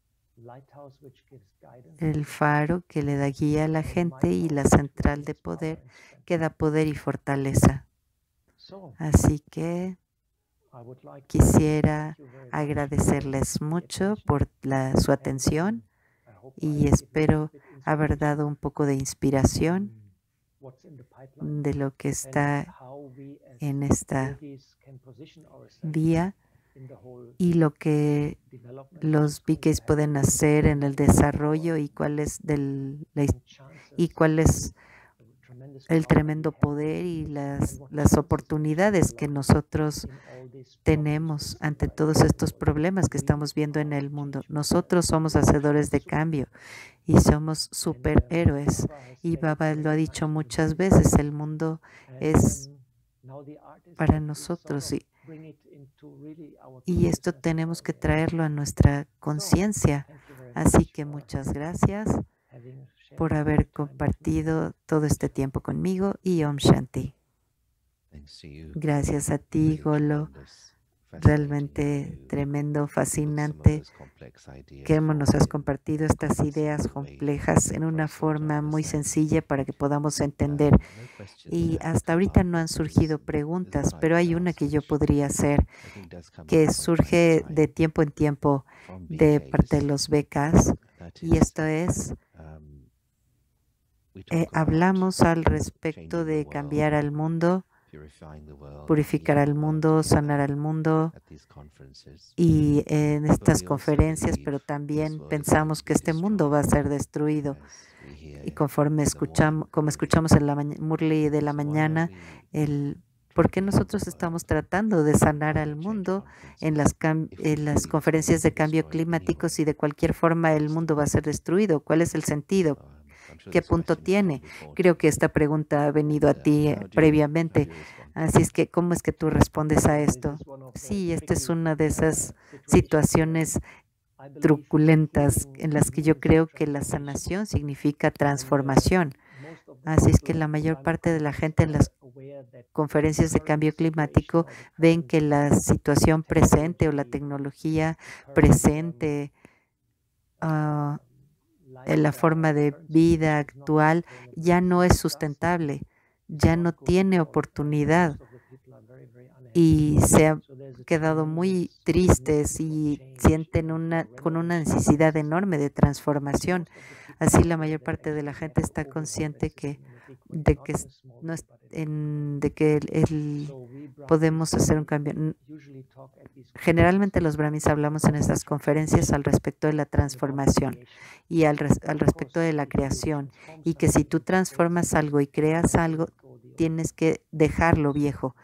El faro que le da guía a la gente y la central de poder que da poder y fortaleza. Así que quisiera agradecerles mucho por la, su atención y espero haber dado un poco de inspiración de lo que está en esta vía y lo que los B Ks pueden hacer en el desarrollo y cuál es, del, y cuál es el tremendo poder y las, las oportunidades que nosotros tenemos ante todos estos problemas que estamos viendo en el mundo. Nosotros somos hacedores de cambio y somos superhéroes. Y Baba lo ha dicho muchas veces, el mundo es para nosotros y, y esto tenemos que traerlo a nuestra conciencia. Así que muchas gracias por haber compartido todo este tiempo conmigo y Om Shanti. Gracias a ti, Golo. Realmente tremendo, fascinante que nos has compartido estas ideas complejas en una forma muy sencilla para que podamos entender. Y hasta ahorita no han surgido preguntas, pero hay una que yo podría hacer, que surge de tiempo en tiempo de parte de los B Ks, y esto es, eh, hablamos al respecto de cambiar al mundo, purificar al mundo, sanar al mundo, y en estas conferencias, pero también pensamos que este mundo va a ser destruido. Y conforme escuchamos, como escuchamos en la Murli de la mañana, el ¿por qué nosotros estamos tratando de sanar al mundo en las, en las conferencias de cambio climático si de cualquier forma el mundo va a ser destruido? ¿Cuál es el sentido? ¿Qué punto tiene? Creo que esta pregunta ha venido a ti eh, previamente. Así es que, ¿cómo es que tú respondes a esto? Sí, esta es una de esas situaciones truculentas en las que yo creo que la sanación significa transformación. Así es que la mayor parte de la gente en las conferencias de cambio climático ven que la situación presente o la tecnología presente, uh, en la forma de vida actual ya no es sustentable, ya no tiene oportunidad y se han quedado muy tristes y sienten una, con una necesidad enorme de transformación. Así la mayor parte de la gente está consciente que de que no es, en, de que el, el, podemos hacer un cambio. Generalmente los brahmis hablamos en estas conferencias al respecto de la transformación y al, res, al respecto de la creación, y que si tú transformas algo y creas algo, tienes que dejarlo viejo.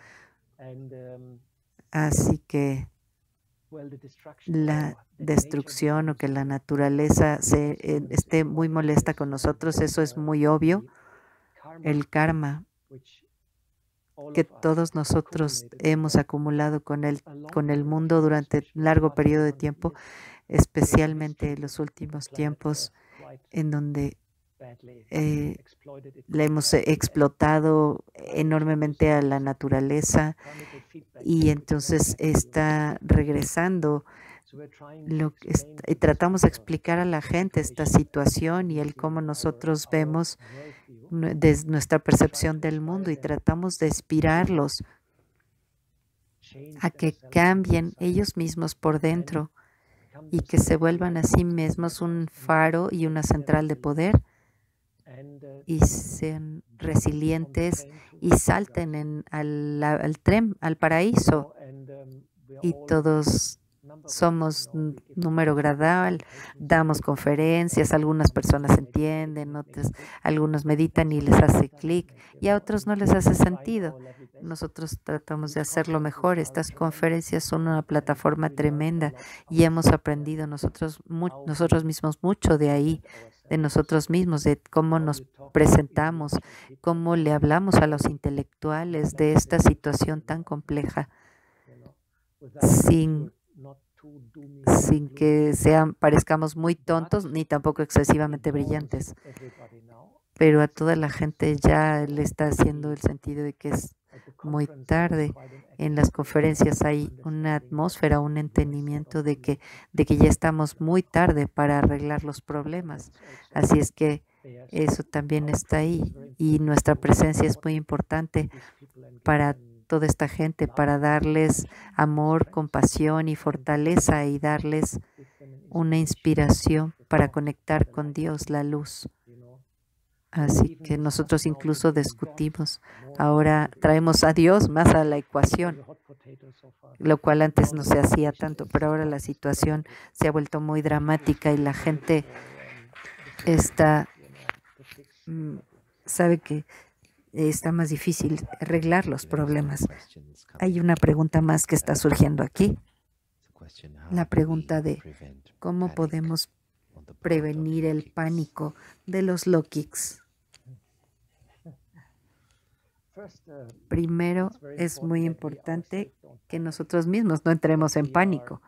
Así que la destrucción o que la naturaleza se, eh, esté muy molesta con nosotros, eso es muy obvio. El karma que todos nosotros hemos acumulado con el, con el mundo durante un largo periodo de tiempo, especialmente en los últimos tiempos en donde eh, le hemos explotado enormemente a la naturaleza y entonces está regresando. Lo que es, y tratamos de explicar a la gente esta situación y el cómo nosotros vemos desde nuestra percepción del mundo, y tratamos de inspirarlos a que cambien ellos mismos por dentro y que se vuelvan a sí mismos un faro y una central de poder y sean resilientes y salten en, al, al tren, al paraíso. Y todos somos un número gradual, damos conferencias, algunas personas entienden, otras, algunos meditan y les hace clic, y a otros no les hace sentido. Nosotros tratamos de hacerlo mejor. Estas conferencias son una plataforma tremenda y hemos aprendido nosotros, mu nosotros mismos mucho de ahí, de nosotros mismos, de cómo nos presentamos, cómo le hablamos a los intelectuales de esta situación tan compleja. sin, sin que sean, parezcamos muy tontos ni tampoco excesivamente brillantes. Pero a toda la gente ya le está haciendo el sentido de que es muy tarde. En las conferencias hay una atmósfera, un entendimiento de que, de que ya estamos muy tarde para arreglar los problemas. Así es que eso también está ahí y nuestra presencia es muy importante para toda esta gente, para darles amor, compasión y fortaleza y darles una inspiración para conectar con Dios, la luz. Así que nosotros incluso discutimos. Ahora traemos a Dios más a la ecuación, lo cual antes no se hacía tanto, pero ahora la situación se ha vuelto muy dramática y la gente está, mm, sabe que está más difícil arreglar los problemas. Hay una pregunta más que está surgiendo aquí. La pregunta de cómo podemos prevenir el pánico de los low kicks. Primero, es muy importante que nosotros mismos no entremos en pánico,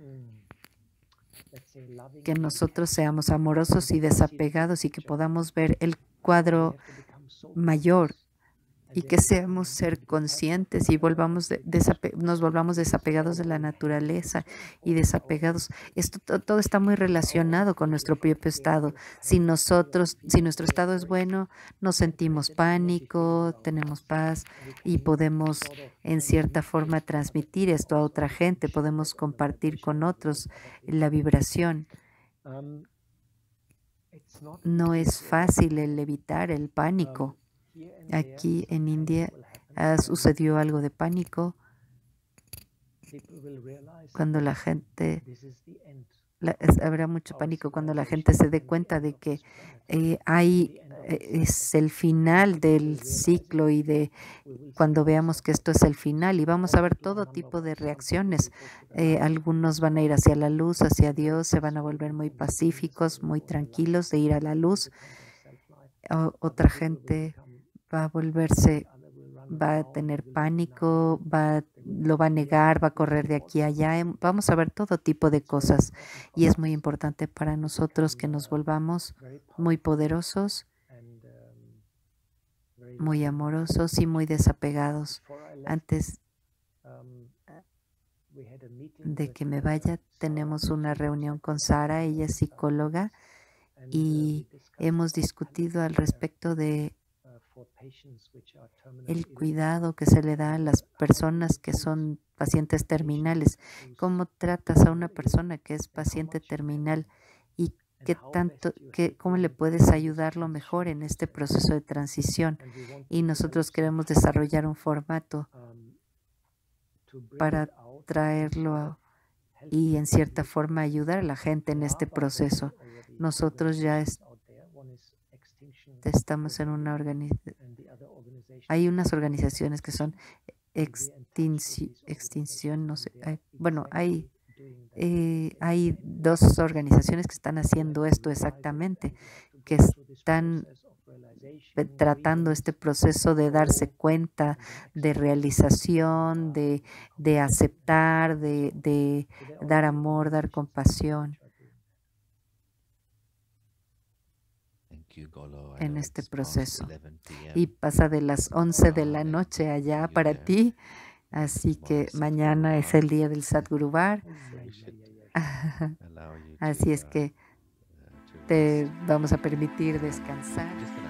que nosotros seamos amorosos y desapegados y que podamos ver el cuadro mayor y que seamos ser conscientes y volvamos de, nos volvamos desapegados de la naturaleza y desapegados. Esto to, todo está muy relacionado con nuestro propio estado. Si nosotros, si nuestro estado es bueno, nos sentimos pánico, tenemos paz y podemos en cierta forma transmitir esto a otra gente, podemos compartir con otros la vibración. No es fácil el evitar el pánico. Aquí en India uh, sucedió algo de pánico cuando la gente, la, es, habrá mucho pánico cuando la gente se dé cuenta de que eh, hay, eh, es el final del ciclo y de cuando veamos que esto es el final y vamos a ver todo tipo de reacciones. Eh, algunos van a ir hacia la luz, hacia Dios, se van a volver muy pacíficos, muy tranquilos de ir a la luz. O, otra gente va a volverse, va a tener pánico, va, lo va a negar, va a correr de aquí a allá. Vamos a ver todo tipo de cosas y es muy importante para nosotros que nos volvamos muy poderosos, muy amorosos y muy desapegados. Antes de que me vaya, tenemos una reunión con Sara, ella es psicóloga, y hemos discutido al respecto de el cuidado que se le da a las personas que son pacientes terminales. ¿Cómo tratas a una persona que es paciente terminal y qué tanto, qué, cómo le puedes ayudarlo mejor en este proceso de transición? Y nosotros queremos desarrollar un formato para traerlo a, y en cierta forma ayudar a la gente en este proceso. Nosotros ya es, estamos en una organización. Hay unas organizaciones que son extinción, extinción no sé. Hay, bueno, hay, eh, hay dos organizaciones que están haciendo esto exactamente, que están tratando este proceso de darse cuenta, de realización, de, de aceptar, de, de dar amor, dar compasión. En este proceso. Y pasa de las once de la noche allá para ti, así que mañana es el día del Sadhguru Bar. Así es que te vamos a permitir descansar.